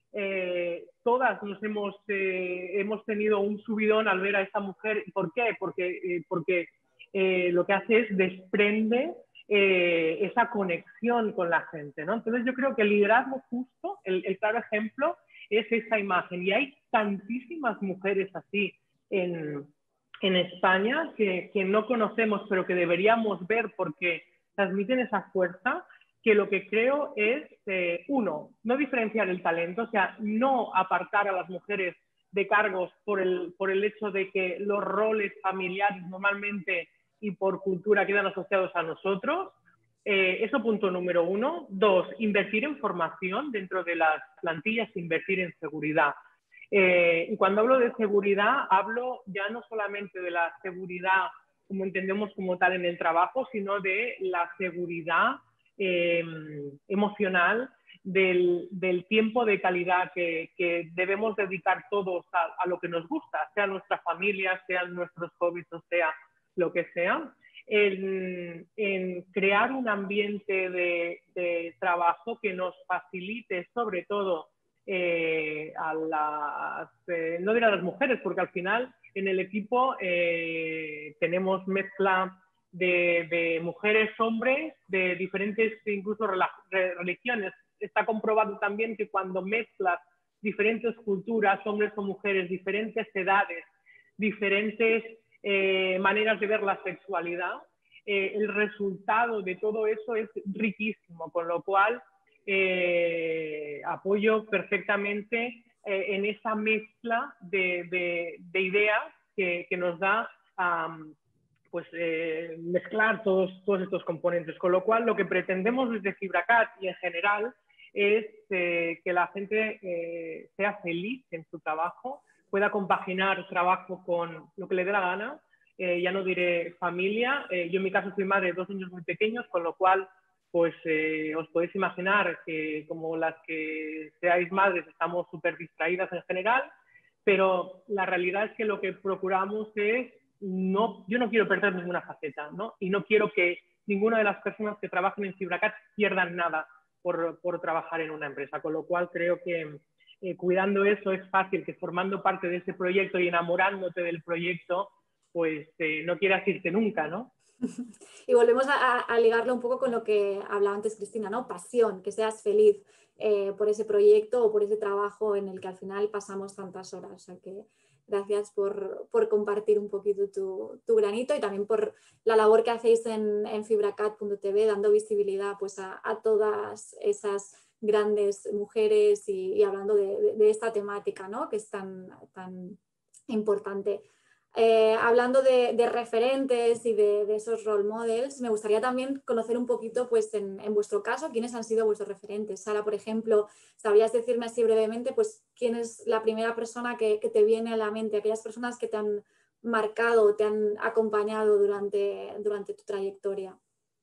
Speaker 3: Eh, todas nos hemos, eh, hemos tenido un subidón al ver a esta mujer. ¿Por qué? Porque, eh, porque eh, lo que hace es desprende eh, esa conexión con la gente, ¿no? Entonces yo creo que el liderazgo justo, el, el claro ejemplo es esa imagen y hay tantísimas mujeres así en, en España que, que no conocemos pero que deberíamos ver porque transmiten esa fuerza, que lo que creo es, eh, uno, no diferenciar el talento, o sea, no apartar a las mujeres de cargos por el, por el hecho de que los roles familiares normalmente y por cultura quedan asociados a nosotros. Eh, eso punto número uno. Dos, invertir en formación dentro de las plantillas, invertir en seguridad. Eh, y cuando hablo de seguridad, hablo ya no solamente de la seguridad como entendemos como tal en el trabajo, sino de la seguridad eh, emocional, del, del tiempo de calidad que, que debemos dedicar todos a, a lo que nos gusta, sea nuestra familia, sean nuestros hobbies o sea lo que sea, en, en crear un ambiente de, de trabajo que nos facilite sobre todo eh, a las, eh, no diré a las mujeres, porque al final en el equipo eh, tenemos mezcla de, de mujeres, hombres, de diferentes incluso religiones. Está comprobado también que cuando mezclas diferentes culturas, hombres o mujeres, diferentes edades, diferentes eh, maneras de ver la sexualidad, eh, el resultado de todo eso es riquísimo, con lo cual eh, apoyo perfectamente eh, en esa mezcla de, de, de ideas que, que nos da um, pues, eh, mezclar todos, todos estos componentes, con lo cual lo que pretendemos desde FibraCat y en general es eh, que la gente eh, sea feliz en su trabajo, pueda compaginar trabajo con lo que le dé la gana, eh, ya no diré familia, eh, yo en mi caso soy madre de dos niños muy pequeños, con lo cual pues eh, os podéis imaginar que como las que seáis madres estamos súper distraídas en general, pero la realidad es que lo que procuramos es, no, yo no quiero perder ninguna faceta, ¿no? Y no quiero que ninguna de las personas que trabajen en FibraCat pierdan nada por, por trabajar en una empresa, con lo cual creo que eh, cuidando eso es fácil que formando parte de ese proyecto y enamorándote del proyecto, pues eh, no quieras irte nunca, ¿no?
Speaker 1: Y volvemos a, a ligarlo un poco con lo que hablaba antes Cristina, ¿no? Pasión, que seas feliz eh, por ese proyecto o por ese trabajo en el que al final pasamos tantas horas. O sea que gracias por, por compartir un poquito tu, tu granito y también por la labor que hacéis en, en fibracat punto t v, dando visibilidad pues, a, a todas esas grandes mujeres y, y hablando de, de, de esta temática, ¿no? Que es tan, tan importante. Eh, hablando de, de referentes y de, de esos role models, me gustaría también conocer un poquito, pues en, en vuestro caso, quiénes han sido vuestros referentes. Sara, por ejemplo, ¿sabrías decirme así brevemente, pues quién es la primera persona que, que te viene a la mente, aquellas personas que te han marcado, te han acompañado durante, durante tu trayectoria?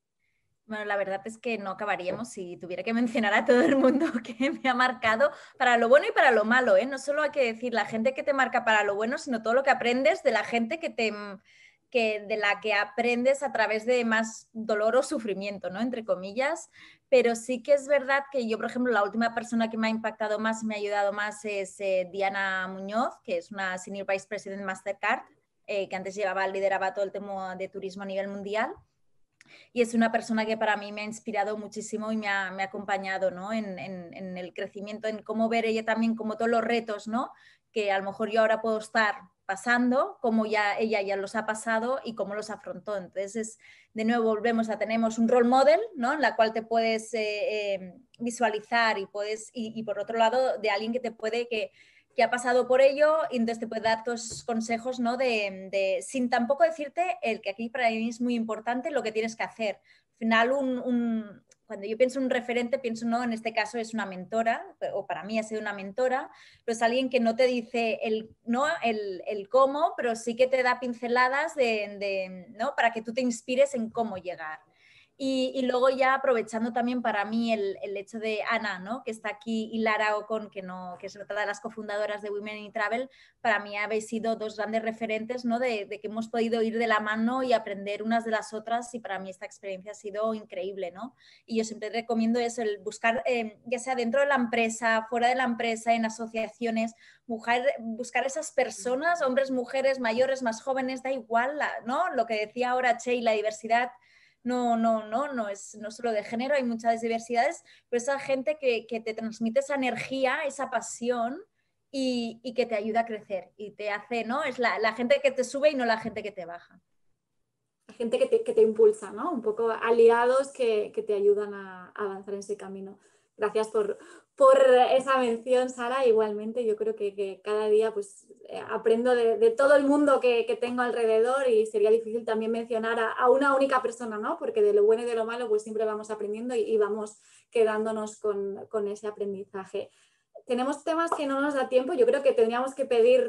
Speaker 6: Bueno, la verdad es que no acabaríamos si tuviera que mencionar a todo el mundo que me ha marcado para lo bueno y para lo malo, ¿eh? No solo hay que decir la gente que te marca para lo bueno, sino todo lo que aprendes de la gente que te, que, de la que aprendes a través de más dolor o sufrimiento, ¿no? Entre comillas. Pero sí que es verdad que yo, por ejemplo, la última persona que me ha impactado más y me ha ayudado más es eh, Diana Muñoz, que es una Senior Vice President Mastercard, eh, que antes llevaba, lideraba todo el tema de turismo a nivel mundial. Y es una persona que para mí me ha inspirado muchísimo y me ha, me ha acompañado, ¿no? en, en, en el crecimiento, en cómo ver ella también como todos los retos, ¿no? Que a lo mejor yo ahora puedo estar pasando, como ya ella ya los ha pasado y cómo los afrontó. Entonces, es, de nuevo, volvemos a tenemos un role model, ¿no? En la cual te puedes eh, eh, visualizar y, puedes, y, y por otro lado, de alguien que te puede... que que ha pasado por ello y entonces te puede dar tus consejos, ¿no? de, de, sin tampoco decirte el que aquí para mí es muy importante lo que tienes que hacer. Al final, un, un, cuando yo pienso en un referente, pienso, ¿no? En este caso es una mentora, o para mí ha sido una mentora, pero es alguien que no te dice el, ¿no? el, el cómo, pero sí que te da pinceladas de, de, ¿no? Para que tú te inspires en cómo llegar. Y, y luego ya aprovechando también para mí el, el hecho de Ana, ¿no? Que está aquí, y Lara Ocon, que, no, que es otra de las cofundadoras de Women in Travel, para mí habéis sido dos grandes referentes, ¿no? De, de que hemos podido ir de la mano y aprender unas de las otras, y para mí esta experiencia ha sido increíble, ¿no? Y yo siempre recomiendo eso, el buscar, eh, ya sea dentro de la empresa, fuera de la empresa, en asociaciones, mujer, buscar esas personas, hombres, mujeres, mayores, más jóvenes, da igual, ¿no? Lo que decía ahora Che, la diversidad No, no, no, no es no solo de género, hay muchas diversidades, pero esa gente que, que te transmite esa energía, esa pasión y, y que te ayuda a crecer y te hace, ¿no? Es la, la gente que te sube y no la gente que te baja.
Speaker 1: La gente que te, que te impulsa, ¿no? Un poco aliados que, que te ayudan a, a avanzar en ese camino. Gracias por, por esa mención, Sara. Igualmente, yo creo que, que cada día pues, eh, aprendo de, de todo el mundo que, que tengo alrededor y sería difícil también mencionar a, a una única persona, ¿no? Porque de lo bueno y de lo malo pues siempre vamos aprendiendo y, y vamos quedándonos con, con ese aprendizaje. Tenemos temas que no nos da tiempo. Yo creo que tendríamos que pedir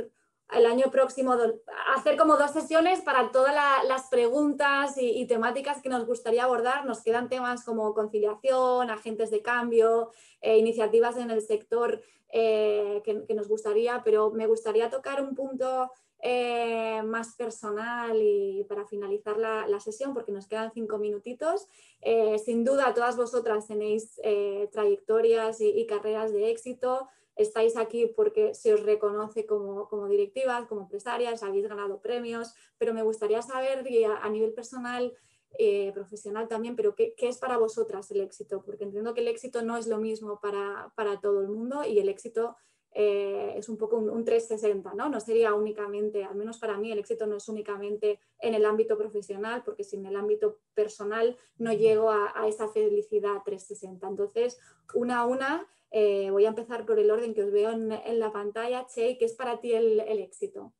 Speaker 1: el año próximo hacer como dos sesiones para todas la, las preguntas y, y temáticas que nos gustaría abordar. Nos quedan temas como conciliación, agentes de cambio, eh, iniciativas en el sector eh, que, que nos gustaría, pero me gustaría tocar un punto eh, más personal y para finalizar la, la sesión, porque nos quedan cinco minutitos. Eh, sin duda, todas vosotras tenéis eh, trayectorias y, y carreras de éxito. Estáis aquí porque se os reconoce como, como directivas, como empresarias, habéis ganado premios, pero me gustaría saber y a, a nivel personal, eh, profesional también, pero ¿qué, ¿qué es para vosotras el éxito? Porque entiendo que el éxito no es lo mismo para, para todo el mundo y el éxito eh, es un poco un, un trescientos sesenta, ¿no? No sería únicamente, al menos para mí, el éxito no es únicamente en el ámbito profesional, porque sin el ámbito personal no llego a, a esa felicidad trescientos sesenta. Entonces, una a una, eh, voy a empezar por el orden que os veo en, en la pantalla. Txell, ¿qué es para ti el, el éxito?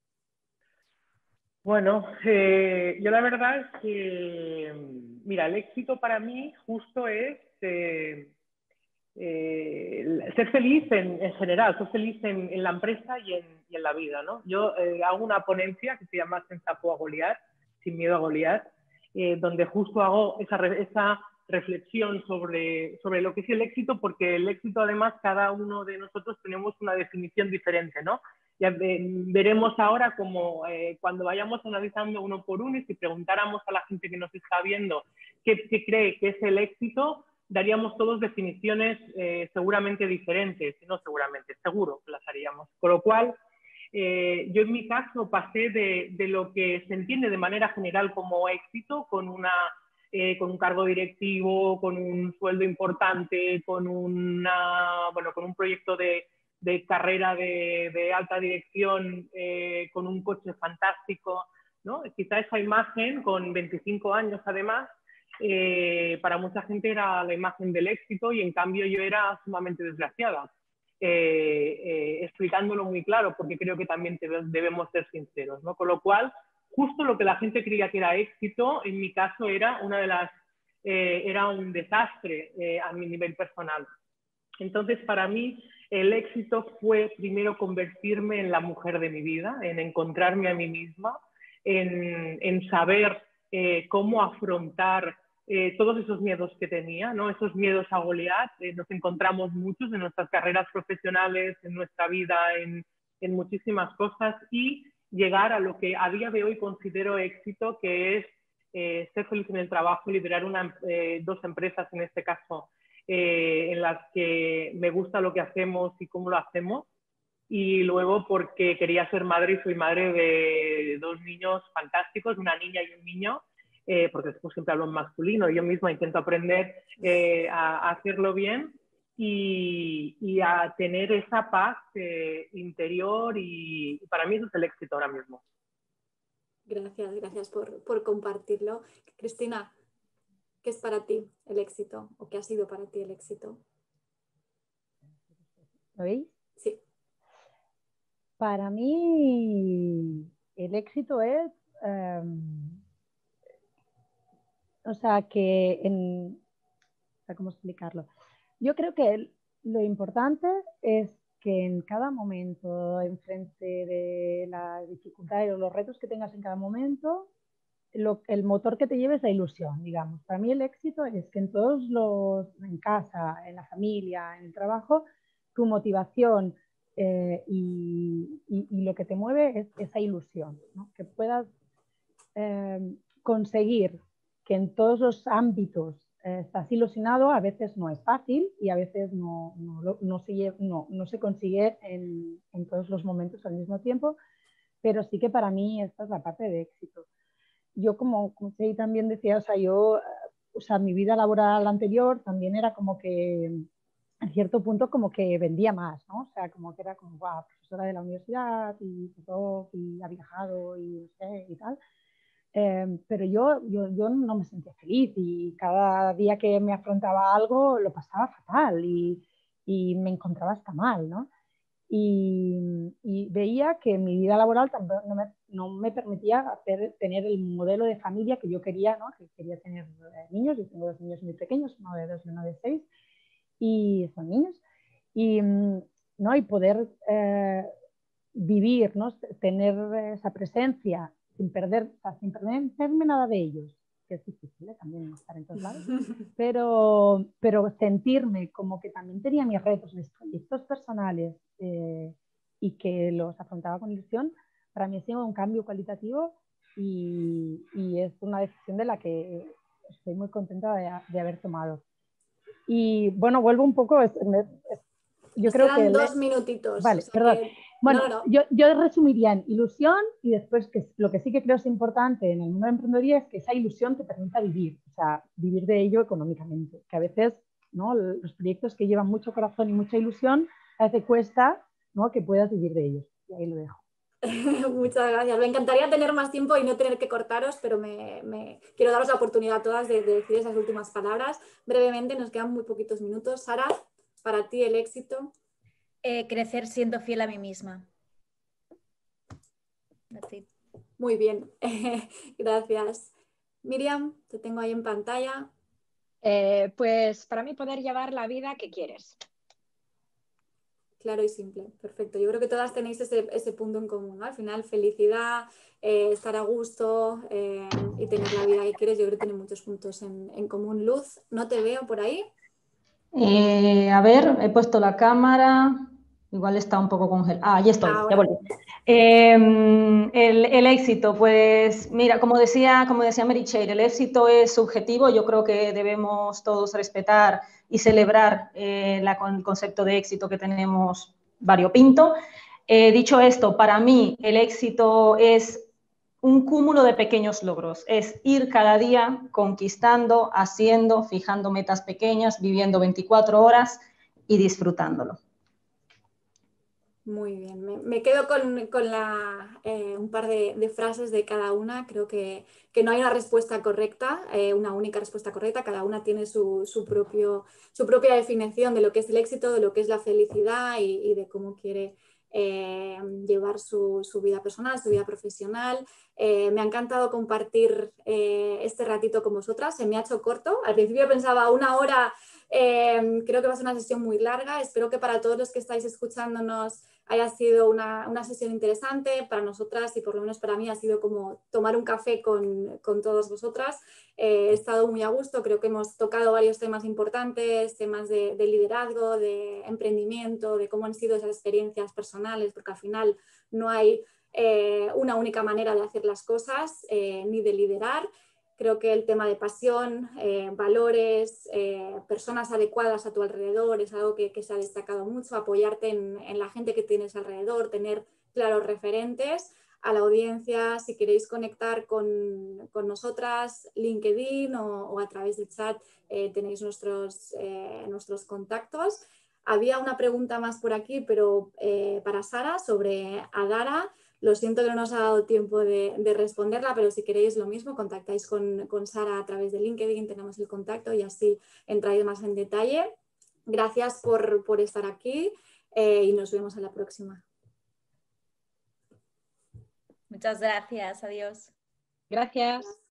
Speaker 3: Bueno, eh, yo la verdad es que, mira, el éxito para mí justo es eh, eh, ser feliz en, en general, ser feliz en, en la empresa y en, y en la vida, ¿no? Yo eh, hago una ponencia que se llama Sense por a Goliat, sin miedo a Goliat, eh, donde justo hago esa, esa reflexión sobre, sobre lo que es el éxito, porque el éxito además cada uno de nosotros tenemos una definición diferente, ¿no? Ya veremos ahora como eh, cuando vayamos analizando uno por uno y si preguntáramos a la gente que nos está viendo qué, qué cree que es el éxito, daríamos todos definiciones eh, seguramente diferentes, no seguramente, seguro que las haríamos. Con lo cual, eh, yo en mi caso pasé de, de lo que se entiende de manera general como éxito, con, una, eh, con un cargo directivo, con un sueldo importante, con, una, bueno, con un proyecto de de carrera de, de alta dirección eh, con un coche fantástico, ¿no? Quizá esa imagen, con veinticinco años además, eh, para mucha gente era la imagen del éxito y en cambio yo era sumamente desgraciada, eh, eh, explicándolo muy claro, porque creo que también debemos ser sinceros, ¿no? Con lo cual, justo lo que la gente creía que era éxito, en mi caso era, una de las, eh, era un desastre eh, a mi nivel personal. Entonces, para mí, el éxito fue primero convertirme en la mujer de mi vida, en encontrarme a mí misma, en, en saber eh, cómo afrontar eh, todos esos miedos que tenía, ¿no? Esos miedos a Goliat, eh, nos encontramos muchos en nuestras carreras profesionales, en nuestra vida, en, en muchísimas cosas, y llegar a lo que a día de hoy considero éxito, que es eh, ser feliz en el trabajo, liderar una, eh, dos empresas en este caso, Eh, en las que me gusta lo que hacemos y cómo lo hacemos, y luego porque quería ser madre y soy madre de dos niños fantásticos, una niña y un niño, eh, porque después siempre hablo en masculino y yo misma intento aprender eh, a, a hacerlo bien y, y a tener esa paz eh, interior, y, y para mí eso es el éxito ahora mismo.
Speaker 1: Gracias, gracias por, por compartirlo. Cristina, ¿qué es para ti el éxito o qué ha sido para ti el éxito?
Speaker 4: ¿Lo veis?
Speaker 1: Sí.
Speaker 4: Para mí el éxito es, um, o sea, que en, o sea, ¿cómo explicarlo? Yo creo que el, lo importante es que en cada momento, enfrente de las dificultades o los retos que tengas en cada momento, Lo, el motor que te lleve es la ilusión, digamos. Para mí el éxito es que en todos los, en casa, en la familia, en el trabajo, tu motivación eh, y, y, y lo que te mueve es esa ilusión, ¿no? Que puedas eh, conseguir que en todos los ámbitos eh, estás ilusionado. A veces no es fácil y a veces no, no, no, se, no, no se consigue en, en todos los momentos al mismo tiempo, pero sí que para mí esta es la parte de éxito. Yo, como, como Txell también decía, o sea, yo, o sea, mi vida laboral anterior también era como que, en cierto punto, como que vendía más, ¿no? O sea, como que era como, wow, profesora de la universidad y, y ha viajado y no sé, y tal. Eh, pero yo, yo, yo no me sentía feliz y cada día que me afrontaba algo lo pasaba fatal y, y me encontraba hasta mal, ¿no? Y, y veía que mi vida laboral tampoco no me, no me permitía hacer, tener el modelo de familia que yo quería, ¿no? Que quería tener niños. Yo tengo dos niños muy pequeños, uno de dos y uno de seis, y son niños. Y, ¿no? y poder eh, vivir, ¿no? Tener esa presencia sin, perder, o sea, sin perderme nada de ellos, que es difícil, ¿eh? También estar en todos lados, pero, pero sentirme como que también tenía mis retos, mis proyectos personales eh, y que los afrontaba con ilusión, para mí ha sido un cambio cualitativo y, y es una decisión de la que estoy muy contenta de, de haber tomado. Y bueno, vuelvo un poco, es, es, yo
Speaker 1: Nos
Speaker 4: creo
Speaker 1: quedan
Speaker 4: que...
Speaker 1: dos minutitos.
Speaker 4: Vale,
Speaker 1: o sea
Speaker 4: perdón.
Speaker 1: que...
Speaker 4: Bueno,
Speaker 1: no, no, no.
Speaker 4: Yo, yo resumiría en ilusión y después que lo que sí que creo es importante en el mundo de la emprendeduría es que esa ilusión te permita vivir, o sea, vivir de ello económicamente, que a veces, ¿no? Los proyectos que llevan mucho corazón y mucha ilusión, a veces cuesta, ¿no? Que puedas vivir de ellos. Y ahí lo dejo.
Speaker 1: Muchas gracias. Me encantaría tener más tiempo y no tener que cortaros, pero me, me... quiero daros la oportunidad a todas de, de decir esas últimas palabras. Brevemente, nos quedan muy poquitos minutos. Sara, para ti el éxito.
Speaker 6: Eh, crecer siendo fiel a mí misma.
Speaker 1: Muy bien, gracias. Miriam, te tengo ahí en pantalla.
Speaker 5: Eh, pues para mí poder llevar la vida que quieres.
Speaker 1: Claro y simple, perfecto. Yo creo que todas tenéis ese, ese punto en común, ¿no? Al final, felicidad, eh, estar a gusto eh, y tener la vida que quieres, yo creo que tiene muchos puntos en, en común. Luz, ¿no te veo por ahí?
Speaker 2: Eh, a ver, he puesto la cámara, igual está un poco congelada. Ah, ya estoy,
Speaker 1: Ahora.
Speaker 2: ya volví. Eh, el, el éxito, pues mira, como decía, como decía Mary Shea, el éxito es subjetivo, yo creo que debemos todos respetar y celebrar eh, la, el concepto de éxito que tenemos variopinto. Eh, dicho esto, para mí el éxito es un cúmulo de pequeños logros, es ir cada día conquistando, haciendo, fijando metas pequeñas, viviendo veinticuatro horas y disfrutándolo.
Speaker 1: Muy bien, me, me quedo con, con la, eh, un par de, de frases de cada una. Creo que, que no hay una respuesta correcta, eh, una única respuesta correcta. Cada una tiene su, su, propio, su propia definición de lo que es el éxito, de lo que es la felicidad y, y de cómo quiere eh, llevar su, su vida personal, su vida profesional. Eh, me ha encantado compartir eh, este ratito con vosotras. Se me ha hecho corto. Al principio pensaba una hora. Eh, creo que va a ser una sesión muy larga. Espero que para todos los que estáis escuchándonos haya sido una, una sesión interesante. Para nosotras y por lo menos para mí ha sido como tomar un café con, con todas vosotras. Eh, he estado muy a gusto, creo que hemos tocado varios temas importantes, temas de, de liderazgo, de emprendimiento, de cómo han sido esas experiencias personales, porque al final no hay eh, una única manera de hacer las cosas eh, ni de liderar. Creo que el tema de pasión, eh, valores, eh, personas adecuadas a tu alrededor es algo que, que se ha destacado mucho, apoyarte en, en la gente que tienes alrededor, tener claros referentes. A la audiencia, si queréis conectar con, con nosotras, LinkedIn o, o a través de chat eh, tenéis nuestros, eh, nuestros contactos. Había una pregunta más por aquí, pero eh, para Sara, sobre Adara. Lo siento que no nos ha dado tiempo de, de responderla, pero si queréis lo mismo, contactáis con, con Sara a través de LinkedIn, tenemos el contacto y así entráis más en detalle. Gracias por, por estar aquí eh, y nos vemos en la próxima.
Speaker 6: Muchas gracias, adiós.
Speaker 5: Gracias.